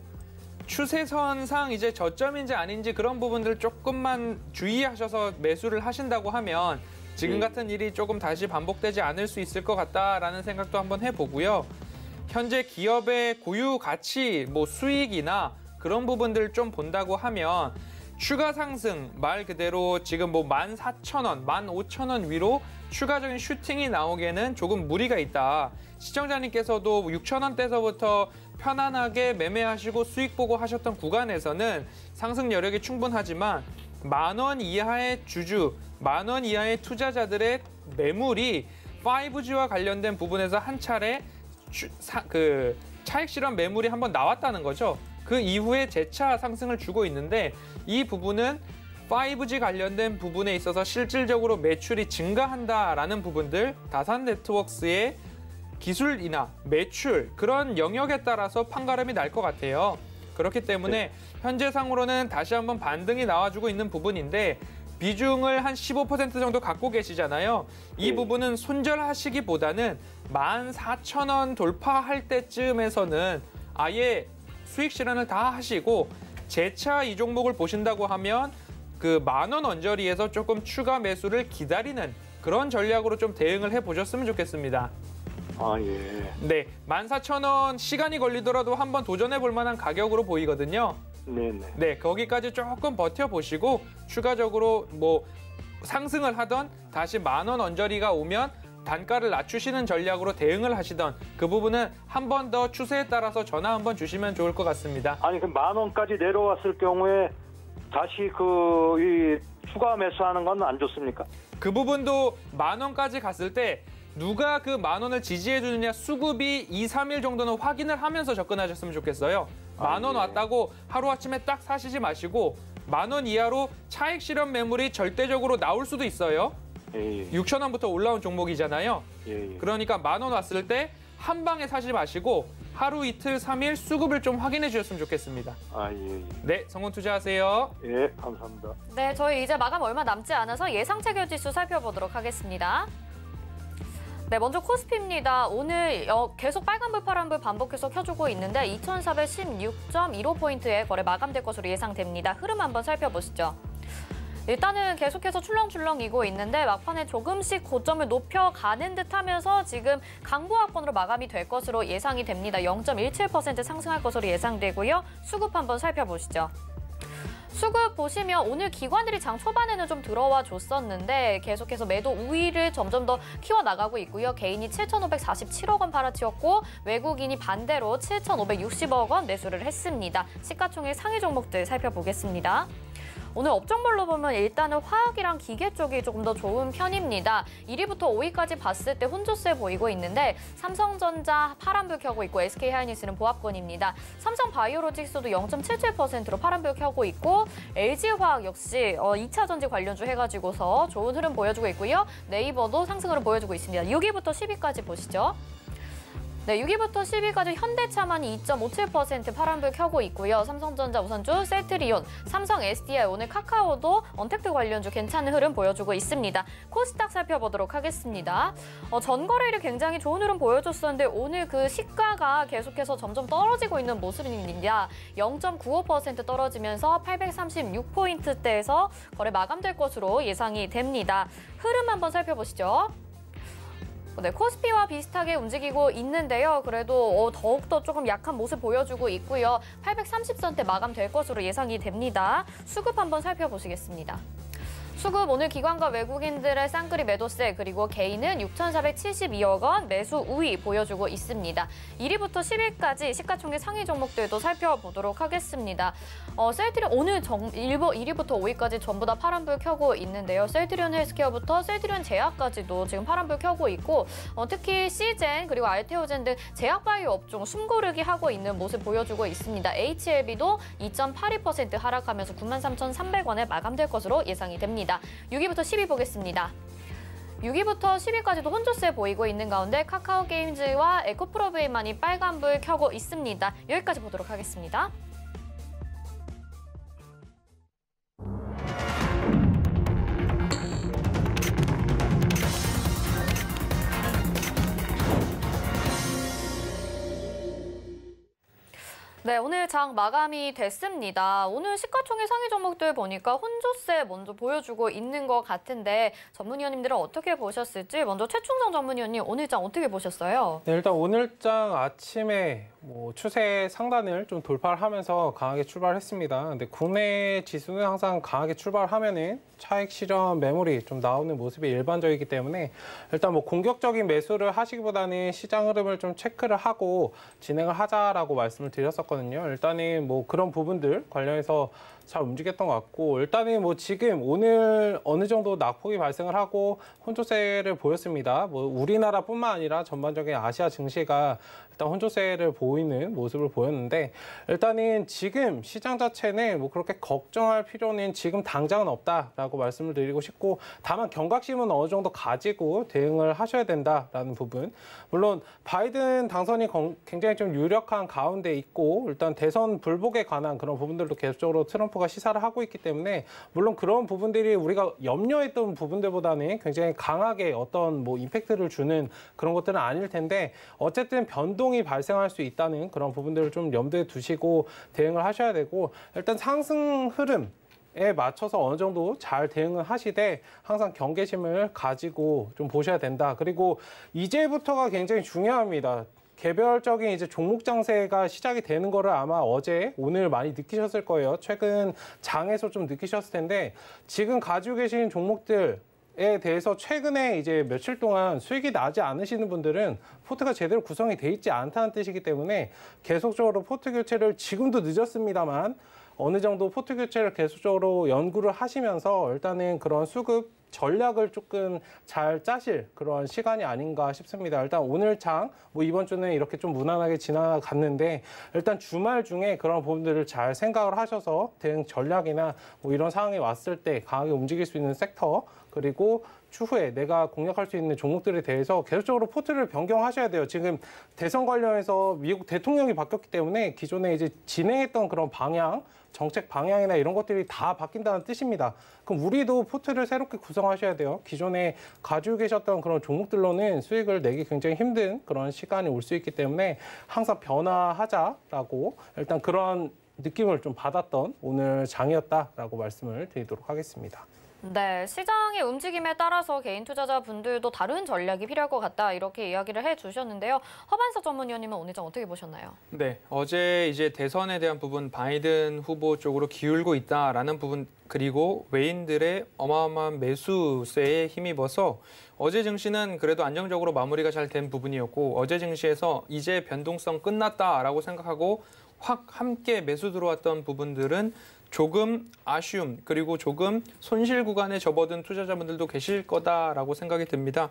추세선상 이제 저점인지 아닌지 그런 부분들 조금만 주의하셔서 매수를 하신다고 하면 지금 네. 같은 일이 조금 다시 반복되지 않을 수 있을 것 같다라는 생각도 한번 해보고요. 현재 기업의 고유 가치, 뭐 수익이나 그런 부분들 좀 본다고 하면 추가 상승, 말 그대로 지금 뭐 만 사천 원, 만 오천 원 위로 추가적인 슈팅이 나오기에는 조금 무리가 있다. 시청자님께서도 육천 원대서부터 편안하게 매매하시고 수익 보고 하셨던 구간에서는 상승 여력이 충분하지만 만 원 이하의 주주, 만 원 이하의 투자자들의 매물이 파이브지와 관련된 부분에서 한 차례 추, 사, 그 차익 실현 매물이 한번 나왔다는 거죠. 그 이후에 재차 상승을 주고 있는데 이 부분은 파이브지 관련된 부분에 있어서 실질적으로 매출이 증가한다라는 부분들 다산 네트워크스의 기술이나 매출 그런 영역에 따라서 판가름이 날 것 같아요. 그렇기 때문에 현재상으로는 다시 한번 반등이 나와주고 있는 부분인데 비중을 한 십오 퍼센트 정도 갖고 계시잖아요. 이 네. 부분은 손절하시기보다는 만 사천 원 돌파할 때쯤에서는 아예 수익 실현을 다 하시고 재차 이 종목을 보신다고 하면 그 만 원 언저리에서 조금 추가 매수를 기다리는 그런 전략으로 좀 대응을 해보셨으면 좋겠습니다. 아 예. 네, 만 사천 원 시간이 걸리더라도 한번 도전해 볼 만한 가격으로 보이거든요. 네네. 네, 거기까지 조금 버텨보시고 추가적으로 뭐 상승을 하던 다시 만 원 언저리가 오면 단가를 낮추시는 전략으로 대응을 하시던 그 부분은 한 번 더 추세에 따라서 전화 한번 주시면 좋을 것 같습니다. 아니 그 만 원까지 내려왔을 경우에 다시 그 이 추가 매수하는 건 안 좋습니까? 그 부분도 만 원까지 갔을 때 누가 그 만 원을 지지해 주느냐 수급이 이, 삼 일 정도는 확인을 하면서 접근하셨으면 좋겠어요. 만 원 아, 예. 왔다고 하루아침에 딱 사시지 마시고 만 원 이하로 차익 실현 매물이 절대적으로 나올 수도 있어요. 예, 예. 육천 원부터 올라온 종목이잖아요. 예, 예. 그러니까 만 원 왔을 때 한 방에 사지 마시고 하루 이틀 삼 일 수급을 좀 확인해 주셨으면 좋겠습니다. 아, 예, 예. 네, 성공 투자하세요. 예, 감사합니다. 네, 저희 이제 마감 얼마 남지 않아서 예상 체결 지수 살펴보도록 하겠습니다. 네, 먼저 코스피입니다. 오늘 계속 빨간불, 파란불 반복해서 켜주고 있는데 이천사백십육 점 일오 포인트에 거래 마감될 것으로 예상됩니다. 흐름 한번 살펴보시죠. 일단은 계속해서 출렁출렁이고 있는데 막판에 조금씩 고점을 높여가는 듯하면서 지금 강보합권으로 마감이 될 것으로 예상이 됩니다. 영 점 일칠 퍼센트 상승할 것으로 예상되고요. 수급 한번 살펴보시죠. 수급 보시면 오늘 기관들이 장 초반에는 좀 들어와 줬었는데 계속해서 매도 우위를 점점 더 키워나가고 있고요. 개인이 칠천오백사십칠억 원 팔아치웠고 외국인이 반대로 칠천오백육십억 원 매수를 했습니다. 시가총액 상위 종목들 살펴보겠습니다. 오늘 업종별로 보면 일단은 화학이랑 기계 쪽이 조금 더 좋은 편입니다. 일 위부터 오 위까지 봤을 때 혼조세 보이고 있는데 삼성전자 파란불 켜고 있고 에스케이하이닉스는 보합권입니다. 삼성바이오로직스도 영 점 칠칠 퍼센트로 파란불 켜고 있고 엘지화학 역시 이 차 전지 관련주 해가지고서 좋은 흐름 보여주고 있고요. 네이버도 상승 흐름 보여주고 있습니다. 육 위부터 십 위까지 보시죠. 네, 육 위부터 십 위까지 현대차만이 이 점 오칠 퍼센트 파란불 켜고 있고요. 삼성전자 우선주, 셀트리온, 삼성 에스디아이, 오늘 카카오도 언택트 관련주 괜찮은 흐름 보여주고 있습니다. 코스닥 살펴보도록 하겠습니다. 어, 전거래일이 굉장히 좋은 흐름 보여줬었는데 오늘 그 시가가 계속해서 점점 떨어지고 있는 모습입니다. 영 점 구오 퍼센트 떨어지면서 팔백삼십육 포인트대에서 거래 마감될 것으로 예상이 됩니다. 흐름 한번 살펴보시죠. 네, 코스피와 비슷하게 움직이고 있는데요. 그래도 더욱더 조금 약한 모습 보여주고 있고요. 팔백삼십 선대 마감될 것으로 예상이 됩니다. 수급 한번 살펴보시겠습니다. 수급 오늘 기관과 외국인들의 쌍끌이 매도세 그리고 개인은 육천사백칠십이억 원 매수 우위 보여주고 있습니다. 일 위부터 십 위까지 시가총액 상위 종목들도 살펴보도록 하겠습니다. 어, 셀트리온 오늘 정, 일 위부터 오 위까지 전부 다 파란불 켜고 있는데요. 셀트리온 헬스케어부터 셀트리온 제약까지도 지금 파란불 켜고 있고 어, 특히 시젠 그리고 알테오젠 등 제약바이오 업종 숨고르기 하고 있는 모습 보여주고 있습니다. 에이치엘비도 이 점 팔이 퍼센트 하락하면서 구만 삼천삼백 원에 마감될 것으로 예상이 됩니다. 육 위부터 십 위 보겠습니다. 육 위부터 십 위까지도 혼조세 보이고 있는 가운데 카카오게임즈와 에코프로브에만이 빨간불 켜고 있습니다. 여기까지 보도록 하겠습니다. 네, 오늘 장 마감이 됐습니다. 오늘 시가총액 상위 종목들 보니까 혼조세 먼저 보여주고 있는 것 같은데 전문위원님들은 어떻게 보셨을지 먼저 최충정 전문위원님 오늘 장 어떻게 보셨어요? 네, 일단 오늘 장 아침에 뭐 추세 상단을 좀 돌파를 하면서 강하게 출발했습니다. 근데 국내 지수는 항상 강하게 출발하면은 차익 실현 매물이 좀 나오는 모습이 일반적이기 때문에 일단 뭐 공격적인 매수를 하시기보다는 시장 흐름을 좀 체크를 하고 진행을 하자라고 말씀을 드렸었거든요. 일단은 뭐 그런 부분들 관련해서 잘 움직였던 것 같고 일단은 뭐 지금 오늘 어느 정도 낙폭이 발생을 하고 혼조세를 보였습니다. 뭐 우리나라뿐만 아니라 전반적인 아시아 증시가 일단 혼조세를 보이는 모습을 보였는데 일단은 지금 시장 자체는 뭐 그렇게 걱정할 필요는 지금 당장은 없다라고 말씀을 드리고 싶고 다만 경각심은 어느 정도 가지고 대응을 하셔야 된다라는 부분. 물론 바이든 당선이 굉장히 좀 유력한 가운데 있고 일단 대선 불복에 관한 그런 부분들도 계속적으로 트럼프가 시사를 하고 있기 때문에 물론 그런 부분들이 우리가 염려했던 부분들보다는 굉장히 강하게 어떤 뭐 임팩트를 주는 그런 것들은 아닐 텐데 어쨌든 변동이 발생할 수 있다는 그런 부분들을 좀 염두에 두시고 대응을 하셔야 되고 일단 상승 흐름 에 맞춰서 어느 정도 잘 대응을 하시되 항상 경계심을 가지고 좀 보셔야 된다. 그리고 이제부터가 굉장히 중요합니다. 개별적인 이제 종목 장세가 시작이 되는 거를 아마 어제, 오늘 많이 느끼셨을 거예요. 최근 장에서 좀 느끼셨을 텐데 지금 가지고 계신 종목들 에 대해서 최근에 이제 며칠 동안 수익이 나지 않으시는 분들은 포트가 제대로 구성이 돼 있지 않다는 뜻이기 때문에 계속적으로 포트 교체를 지금도 늦었습니다만 어느 정도 포트 교체를 계속적으로 연구를 하시면서 일단은 그런 수급 전략을 조금 잘 짜실 그런 시간이 아닌가 싶습니다. 일단 오늘 장, 뭐 이번 주는 이렇게 좀 무난하게 지나갔는데 일단 주말 중에 그런 부분들을 잘 생각을 하셔서 대응 전략이나 뭐 이런 상황이 왔을 때 강하게 움직일 수 있는 섹터 그리고 추후에 내가 공략할 수 있는 종목들에 대해서 계속적으로 포트를 변경하셔야 돼요. 지금 대선 관련해서 미국 대통령이 바뀌었기 때문에 기존에 이제 진행했던 그런 방향, 정책 방향이나 이런 것들이 다 바뀐다는 뜻입니다. 그럼 우리도 포트를 새롭게 구성하셔야 돼요. 기존에 가지고 계셨던 그런 종목들로는 수익을 내기 굉장히 힘든 그런 시간이 올 수 있기 때문에 항상 변화하자라고 일단 그런 느낌을 좀 받았던 오늘 장이었다라고 말씀을 드리도록 하겠습니다. 네, 시장의 움직임에 따라서 개인 투자자분들도 다른 전략이 필요할 것 같다 이렇게 이야기를 해주셨는데요. 허반서 전문위원님은 오늘 장 어떻게 보셨나요? 네, 어제 이제 대선에 대한 부분 바이든 후보 쪽으로 기울고 있다라는 부분 그리고 외인들의 어마어마한 매수세에 힘입어서 어제 증시는 그래도 안정적으로 마무리가 잘 된 부분이었고 어제 증시에서 이제 변동성 끝났다라고 생각하고 확 함께 매수 들어왔던 부분들은 조금 아쉬움 그리고 조금 손실 구간에 접어든 투자자분들도 계실 거다라고 생각이 듭니다.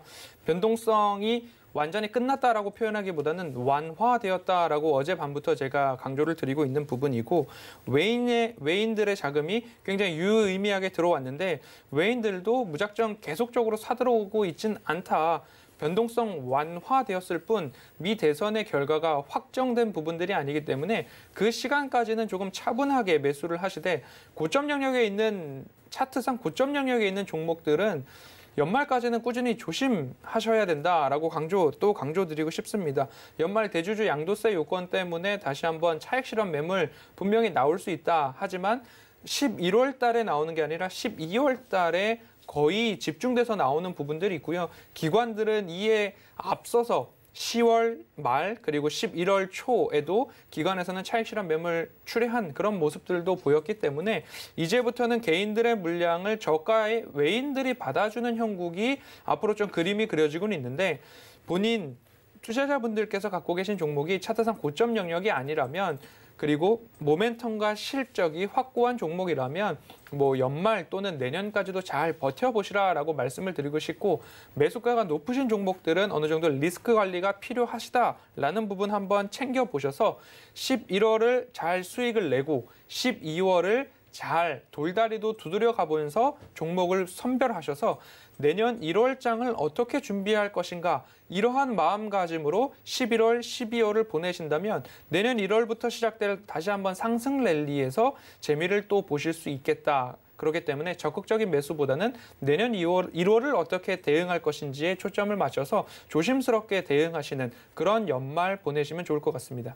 변동성이 완전히 끝났다라고 표현하기보다는 완화되었다라고 어젯밤부터 제가 강조를 드리고 있는 부분이고 외인의, 외인들의 자금이 굉장히 유의미하게 들어왔는데 외인들도 무작정 계속적으로 사들어오고 있진 않다. 변동성 완화되었을 뿐 미 대선의 결과가 확정된 부분들이 아니기 때문에 그 시간까지는 조금 차분하게 매수를 하시되 고점 영역에 있는 차트상 고점 영역에 있는 종목들은 연말까지는 꾸준히 조심하셔야 된다라고 강조 또 강조드리고 싶습니다. 연말 대주주 양도세 요건 때문에 다시 한번 차익 실현 매물 분명히 나올 수 있다. 하지만 십일월 달에 나오는 게 아니라 십이월 달에 거의 집중돼서 나오는 부분들이 있고요. 기관들은 이에 앞서서 시월 말 그리고 십일월 초에도 기관에서는 차익 실현 매물 출회한 그런 모습들도 보였기 때문에 이제부터는 개인들의 물량을 저가의 외인들이 받아주는 형국이 앞으로 좀 그림이 그려지고는 있는데 본인 투자자분들께서 갖고 계신 종목이 차트상 고점 영역이 아니라면 그리고 모멘텀과 실적이 확고한 종목이라면 뭐 연말 또는 내년까지도 잘 버텨보시라라고 말씀을 드리고 싶고 매수가가 높으신 종목들은 어느 정도 리스크 관리가 필요하시다라는 부분 한번 챙겨보셔서 십일월을 잘 수익을 내고 십이월을 잘 돌다리도 두드려 가보면서 종목을 선별하셔서 내년 일월장을 어떻게 준비할 것인가 이러한 마음가짐으로 십일월, 십이월을 보내신다면 내년 일월부터 시작될 다시 한번 상승 랠리에서 재미를 또 보실 수 있겠다. 그렇기 때문에 적극적인 매수보다는 내년 이월, 일월을 어떻게 대응할 것인지에 초점을 맞춰서 조심스럽게 대응하시는 그런 연말 보내시면 좋을 것 같습니다.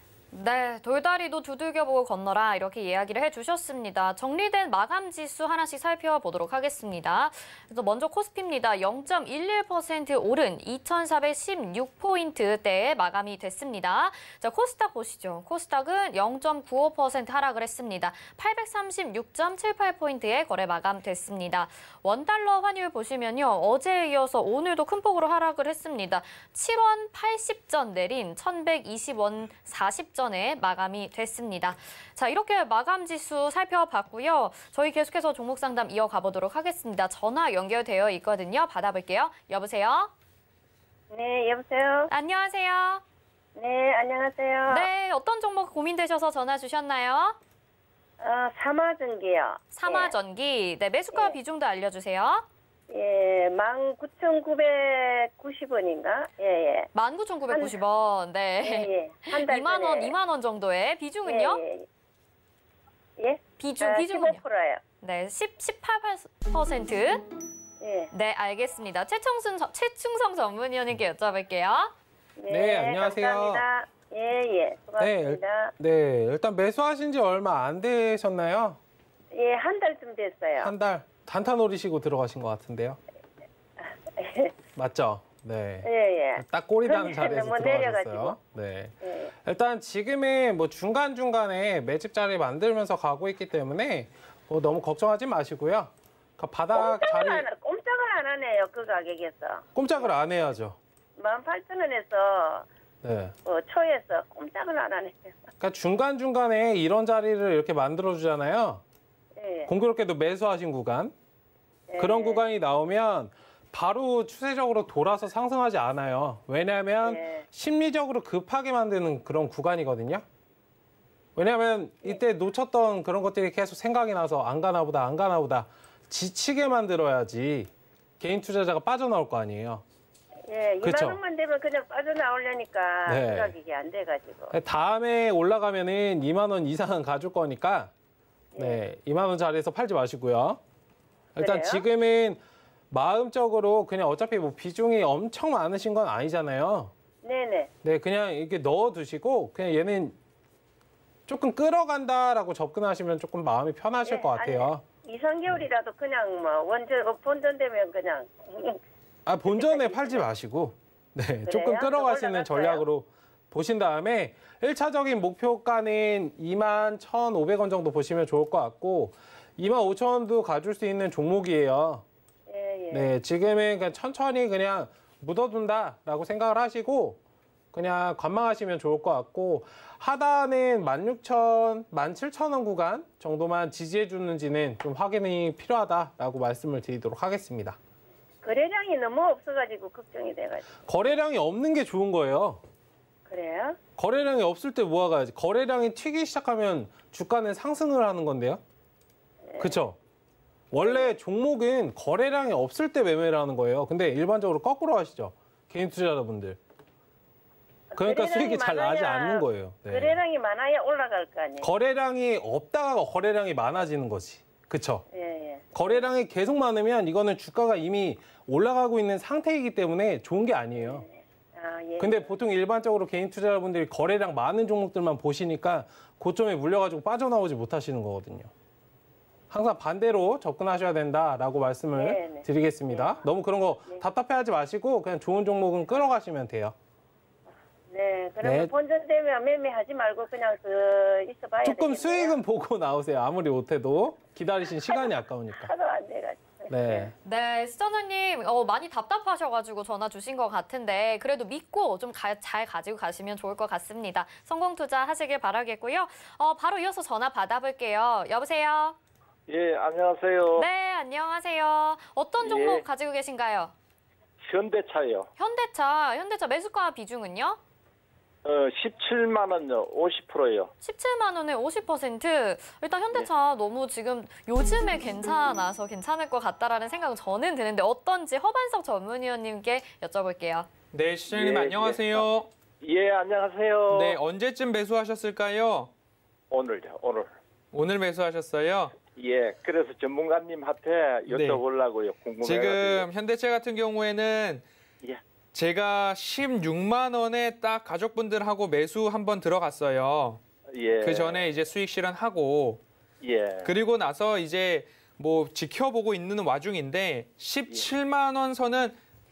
네, 돌다리도 두들겨보고 건너라 이렇게 이야기를 해주셨습니다. 정리된 마감 지수 하나씩 살펴보도록 하겠습니다. 그래서 먼저 코스피입니다. 영 점 일일 퍼센트 오른 이천사백십육 포인트대에 마감이 됐습니다. 자, 코스닥 보시죠. 코스닥은 영 점 구오 퍼센트 하락을 했습니다. 팔백삼십육 점 칠팔 포인트에 거래 마감됐습니다. 원달러 환율 보시면요. 어제에 이어서 오늘도 큰 폭으로 하락을 했습니다. 칠 원 팔십 전 내린 천백이십 원 사십 전에 마감이 됐습니다. 자, 이렇게 마감 지수 살펴봤고요. 저희 계속해서 종목 상담 이어가 보도록 하겠습니다. 전화 연결되어 있거든요. 받아볼게요. 여보세요? 네, 여보세요? 안녕하세요. 네, 안녕하세요. 네, 어떤 종목 고민되셔서 전화 주셨나요? 어, 삼화전기요. 삼화전기. 네, 매수가 네. 비중도 알려주세요. 예, 만 구천구백구십 원인가? 예, 예. 만 구천구백구십 원. 네. 예, 예. 한 달 이만 원, 전에. 이만 원 정도의 비중은요? 예, 예. 예? 비중, 아, 비중은요? 십오 퍼센트예요. 네, 십, 십팔 퍼센트. 예. 네, 알겠습니다. 최충순, 저- 최충성 전문위원님께 여쭤볼게요. 네, 네, 안녕하세요. 감사합니다. 예, 예. 수고하셨습니다. 네, 일단 매수하신 지 얼마 안 되셨나요? 예, 한 달쯤 됐어요. 한 달. 단타 노리시고 들어가신 것 같은데요. 맞죠? 네. 예, 예. 딱 꼬리다는 그런데 자리에서 너무 들어가셨어요. 내려가지고. 네. 예. 일단 지금은 뭐 중간중간에 매집 자리 만들면서 가고 있기 때문에 뭐 너무 걱정하지 마시고요. 그 바닥 꼼짝을 자리 안, 꼼짝을 안 하네요, 그 가격에서. 꼼짝을 안 해야죠. 만 팔천 원에서 네. 어, 초에서 꼼짝을 안 하네요. 그러니까 중간중간에 이런 자리를 이렇게 만들어 주잖아요. 예, 공교롭게도 매수하신 구간. 예. 그런 구간이 나오면 바로 추세적으로 돌아서 상승하지 않아요. 왜냐하면 네. 심리적으로 급하게 만드는 그런 구간이거든요. 왜냐하면 이때 놓쳤던 그런 것들이 계속 생각이 나서 안 가나 보다, 안 가나 보다 지치게 만들어야지 개인 투자자가 빠져나올 거 아니에요. 예, 그쵸? 이만 원만 되면 그냥 빠져나오려니까 네. 생각이 이게 안 돼가지고. 다음에 올라가면은 이만 원 이상은 가줄 거니까 네, 이만 원짜리에서 팔지 마시고요. 일단 그래요? 지금은 마음적으로 그냥 어차피 뭐 비중이 엄청 많으신 건 아니잖아요. 네네. 네, 그냥 이렇게 넣어두시고 그냥 얘는 조금 끌어간다라고 접근하시면 조금 마음이 편하실 네, 것 같아요. 이, 삼 개월이라도 그냥 뭐 원전 본전되면 그냥 아, 본전에 팔지 마시고 네, 조금 끌어갈 수 있는 올라갔어요? 전략으로 보신 다음에 일 차적인 목표가는 이만 천오백 원 정도 보시면 좋을 것 같고 이만 오천 원도 가줄 수 있는 종목이에요. 예, 예. 네, 지금은 그냥 천천히 그냥 묻어둔다라고 생각을 하시고 그냥 관망하시면 좋을 것 같고 하단은 만 육천, 만 칠천 원 구간 정도만 지지해 주는지는 좀 확인이 필요하다라고 말씀을 드리도록 하겠습니다. 거래량이 너무 없어가지고 걱정이 돼가지고. 거래량이 없는 게 좋은 거예요. 그래요? 거래량이 없을 때 모아가야지. 거래량이 튀기 시작하면 주가는 상승을 하는 건데요. 그렇죠? 원래 종목은 거래량이 없을 때 매매를 하는 거예요. 근데 일반적으로 거꾸로 하시죠. 개인 투자자분들. 그러니까 거래량이 수익이 잘 나지 많아야- 않는 거예요. 네. 거래량이 많아야 올라갈 거 아니에요. 거래량이 없다가 거래량이 많아지는 거지. 그렇죠? 예, 예. 거래량이 계속 많으면 이거는 주가가 이미 올라가고 있는 상태이기 때문에 좋은 게 아니에요. 아, 예. 근데 보통 일반적으로 개인 투자자분들이 거래량 많은 종목들만 보시니까 고점에 물려가지고 빠져나오지 못하시는 거거든요. 항상 반대로 접근하셔야 된다라고 말씀을 네, 네. 드리겠습니다. 너무 그런 거 네. 답답해하지 마시고 그냥 좋은 종목은 끌어가시면 돼요. 네, 그러면 네. 본전되면 매매하지 말고 그냥 그 있어봐야 조금 되겠네요. 수익은 보고 나오세요. 아무리 못해도 기다리신 시간이 아까우니까. 하도 안 돼가지고. 네. 네, 시청자님 어, 많이 답답하셔가지고 전화 주신 것 같은데 그래도 믿고 좀 잘 가지고 가시면 좋을 것 같습니다. 성공 투자 하시길 바라겠고요. 어, 바로 이어서 전화 받아볼게요. 여보세요? 예, 안녕하세요. 네, 안녕하세요. 어떤 종목 예. 가지고 계신가요? 현대차요. 현대차, 현대차 매수가 비중은요? 어, 십칠만 원요. 오십 퍼센트요. 십칠만 원에 오십 퍼센트. 일단 현대차 너무 지금 요즘에 괜찮아서 괜찮을 것 같다라는 생각은 저는 드는데 어떤지 허반석 전문위원님께 여쭤볼게요. 네, 시청자님 예, 안녕하세요. 예, 안녕하세요. 네, 언제쯤 매수하셨을까요? 오늘요, 오늘. 오늘 매수하셨어요. 예, 그래서 전문가님한테 여쭤보려고요. 궁금해가지고. 지금 현대차 같은 경우에는 예. 제가 십육만 원에 딱 가족분들하고 매수 한번 들어갔어요. 예. 그 전에 이제 수익 실현하고 예. 그리고 나서 이제 뭐 지켜보고 있는 와중인데 십칠만 원 선은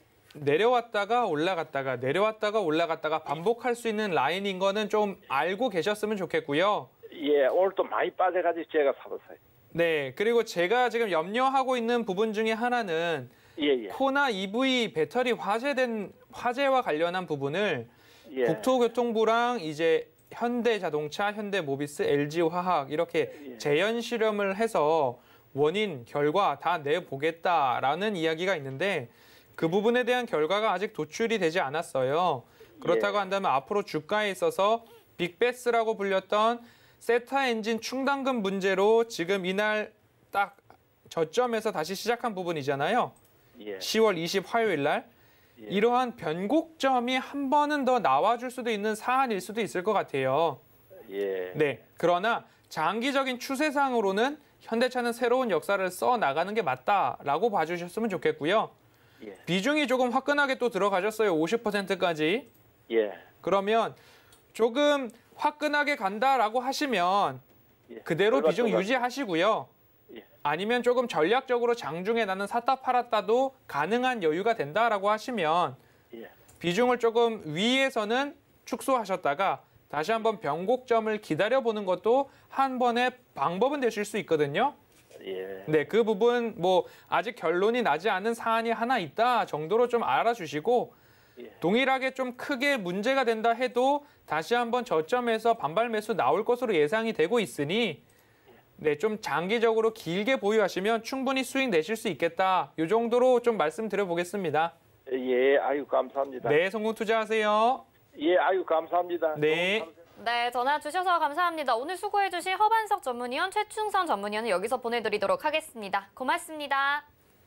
내려왔다가 올라갔다가 내려왔다가 올라갔다가 반복할 수 있는 라인인 거는 좀 알고 계셨으면 좋겠고요. 예, 오늘 또 많이 빠져가지고 제가 사봤어요. 네, 그리고 제가 지금 염려하고 있는 부분 중에 하나는 예, 예. 코나 이브이 배터리 화재된 화재와 관련한 부분을 예. 국토교통부랑 이제 현대자동차, 현대모비스, 엘지화학 이렇게 예. 재현 실험을 해서 원인, 결과 다 내보겠다라는 이야기가 있는데 그 부분에 대한 결과가 아직 도출이 되지 않았어요. 그렇다고 예. 한다면 앞으로 주가에 있어서 빅베스라고 불렸던 세타 엔진 충당금 문제로 지금 이날 딱 저점에서 다시 시작한 부분이잖아요. 예. 시월 이십 화요일 날. 예. 이러한 변곡점이 한 번은 더 나와줄 수도 있는 사안일 수도 있을 것 같아요. 예. 네. 그러나 장기적인 추세상으로는 현대차는 새로운 역사를 써 나가는 게 맞다라고 봐주셨으면 좋겠고요. 예. 비중이 조금 화끈하게 또 들어가셨어요. 오십 퍼센트까지. 예. 그러면 조금 화끈하게 간다라고 하시면 예. 그대로 들어갔- 비중 들어갔- 유지하시고요. 예. 아니면 조금 전략적으로 장중에 나는 샀다 팔았다도 가능한 여유가 된다라고 하시면 예. 비중을 조금 위에서는 축소하셨다가 다시 한번 변곡점을 기다려보는 것도 한 번의 방법은 되실 수 있거든요. 예. 네, 그 부분 뭐 아직 결론이 나지 않은 사안이 하나 있다 정도로 좀 알아주시고 예. 동일하게 좀 크게 문제가 된다 해도 다시 한번 저점에서 반발 매수 나올 것으로 예상이 되고 있으니 네, 좀 장기적으로 길게 보유하시면 충분히 수익 내실 수 있겠다. 이 정도로 좀 말씀드려보겠습니다. 예, 아유 감사합니다. 네, 성공 투자하세요. 예, 아유 감사합니다. 네. 네, 전화 주셔서 감사합니다. 오늘 수고해주신 허반석 전문위원, 최충선 전문위원은 여기서 보내드리도록 하겠습니다. 고맙습니다.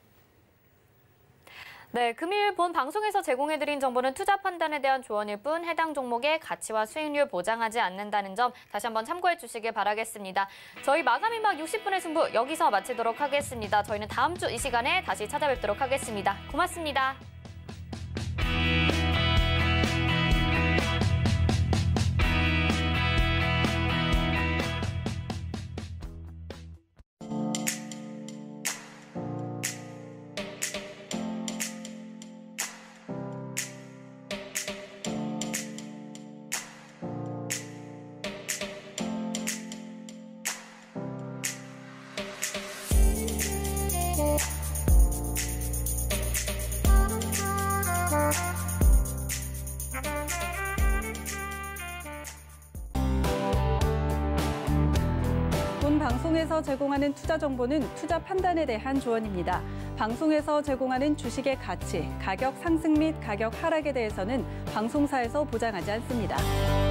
네, 금일 본 방송에서 제공해드린 정보는 투자 판단에 대한 조언일 뿐 해당 종목의 가치와 수익률 보장하지 않는다는 점 다시 한번 참고해 주시길 바라겠습니다. 저희 마감인박 육십 분의 승부 여기서 마치도록 하겠습니다. 저희는 다음 주 이 시간에 다시 찾아뵙도록 하겠습니다. 고맙습니다. 본 방송에서 제공하는 투자 정보는 투자 판단에 대한 조언입니다. 방송에서 제공하는 주식의 가치, 가격 상승 및 가격 하락에 대해서는 방송사에서 보장하지 않습니다.